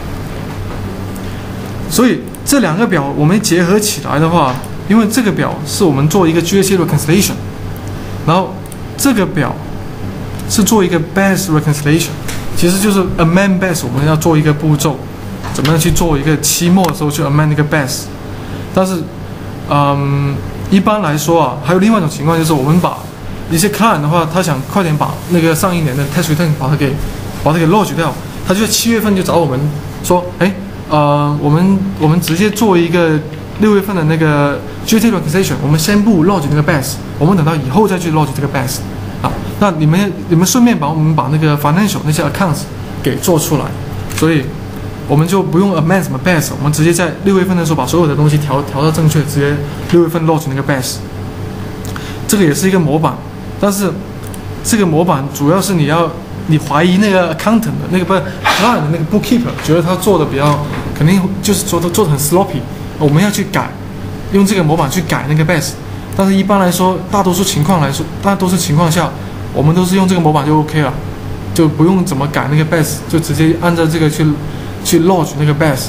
所以这两个表我们结合起来的话，因为这个表是我们做一个 GAC reconciliation， 然后这个表是做一个 base reconciliation， 其实就是 amend base， 我们要做一个步骤，怎么样去做一个期末的时候去 amend 那个 base。但是，一般来说啊，还有另外一种情况就是我们把一些 client 的话，他想快点把那个上一年的 tax return 把它给 lodge 掉，他就在7月份就找我们说，我们直接做一个6月份的那个 GT reconciliation， 我们先不 lodge 那个 base， 我们等到以后再去 lodge 这个 base。啊，那你们顺便我们把那个 financial 那些 accounts 给做出来，所以我们就不用 amend 什么 base， 我们直接在6月份的时候把所有的东西调到正确，直接6月份 lodge 那个 base。这个也是一个模板，但是这个模板主要是你怀疑那个 accountant 的那个client 的那个 bookkeeper， 觉得他做的比较肯定就是做的很 sloppy， 我们要去改，用这个模板去改那个 base。但是一般来说，大多数情况下，我们都是用这个模板就 OK 了，就不用怎么改那个 base， 就直接按照这个去 lodge 那个 base。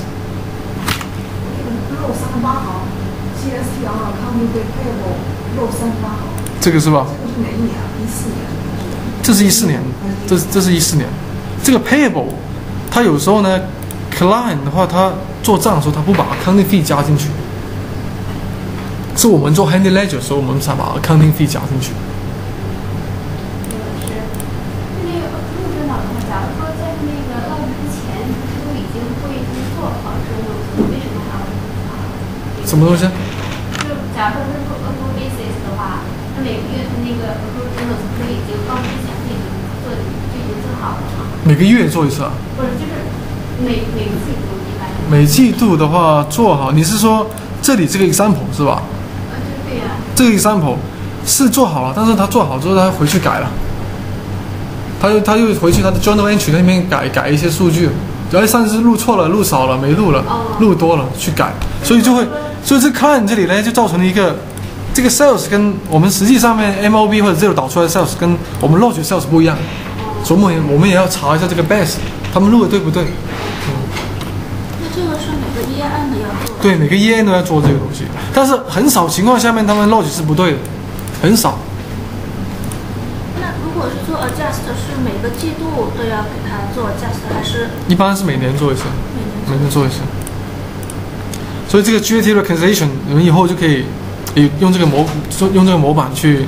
638号 ，CST on accounting payable 638号。 这个是吧？ 这个是哪一年啊？14年。 这是14年，这是14年。这个 payable， 它有时候呢 ，client 的话，他做账的时候，他不把 accounting fee 加进去。是我们做 handy ledger 的时候，我们才把 accounting fee 加进去。 那个陆指导的话，假如说在那个落地之前，都已经会做好之后，为什么还要什么东西？ 就假如说是做 accrual basis 的话，那每个月的那个 accrual journals 不是已经报之前就已经做好了吗？ 每个月做一次啊？ 不是，就是每个季度一般。 每季度的话做好，你是说这里这个 example 是吧？ 对呀。 这个 example 是做好了，但是他做好之后他回去改了，他又回去他的 journal entry 那边改一些数据，上次录错了，录少了，没录了，录多了去改，所以这 client 这里呢就造成了一个这个 sales 跟我们实际上面 MOB 或者 zero 导出来的 sales 跟我们 lodge sales 不一样，所以我们也要查一下这个 base 他们录的对不对。 那这个是每个year end要做？ 对，每个 year end 都要做这个东西，但是很少情况下面他们 lodge 是不对的，很少。 那如果是做 adjust， 是每个季度都要给他做 adjust， 还是？ 一般是每年做一次，每年做一次。所以这个 GAT reconciliation 你们以后就可以用这个模板去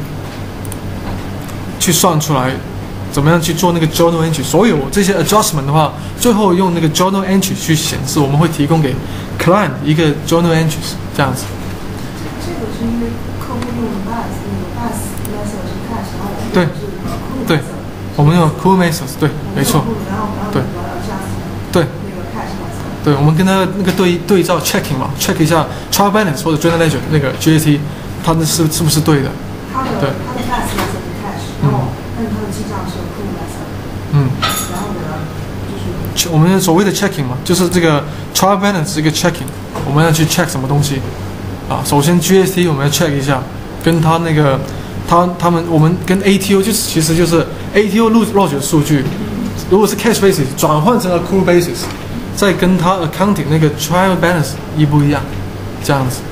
算出来，怎么样去做那个 journal entry。所有这些 adjustment 的话，最后用那个 journal entry 去显示，我们会提供给 client 一个 journal entries 这样子。 这个是因为客户用 BAS 那个 BAS method 是 cash， 然后我们对对，我们用 accrual methods， 对，没错，对对。对，我们跟他那个对照 checking 嘛 ，check 一下 trial balance 或者 journal ledger 那个 GAT， 它的是不是对的？对。 他的 BAS method 是 cash， 然后但是他的记账是 accrual method。然后呢，就是我们所谓的 checking 嘛，就是这个 trial balance 是一个 checking， 我们要去 check 什么东西啊？首先 GAT 我们要 check 一下，跟他那个我们跟 ATO 其实就是 ATO lodge 的数据，如果是 cash basis 转换成 accrual basis。再跟他 accounting 那个 trial balance 一不一样，这样子。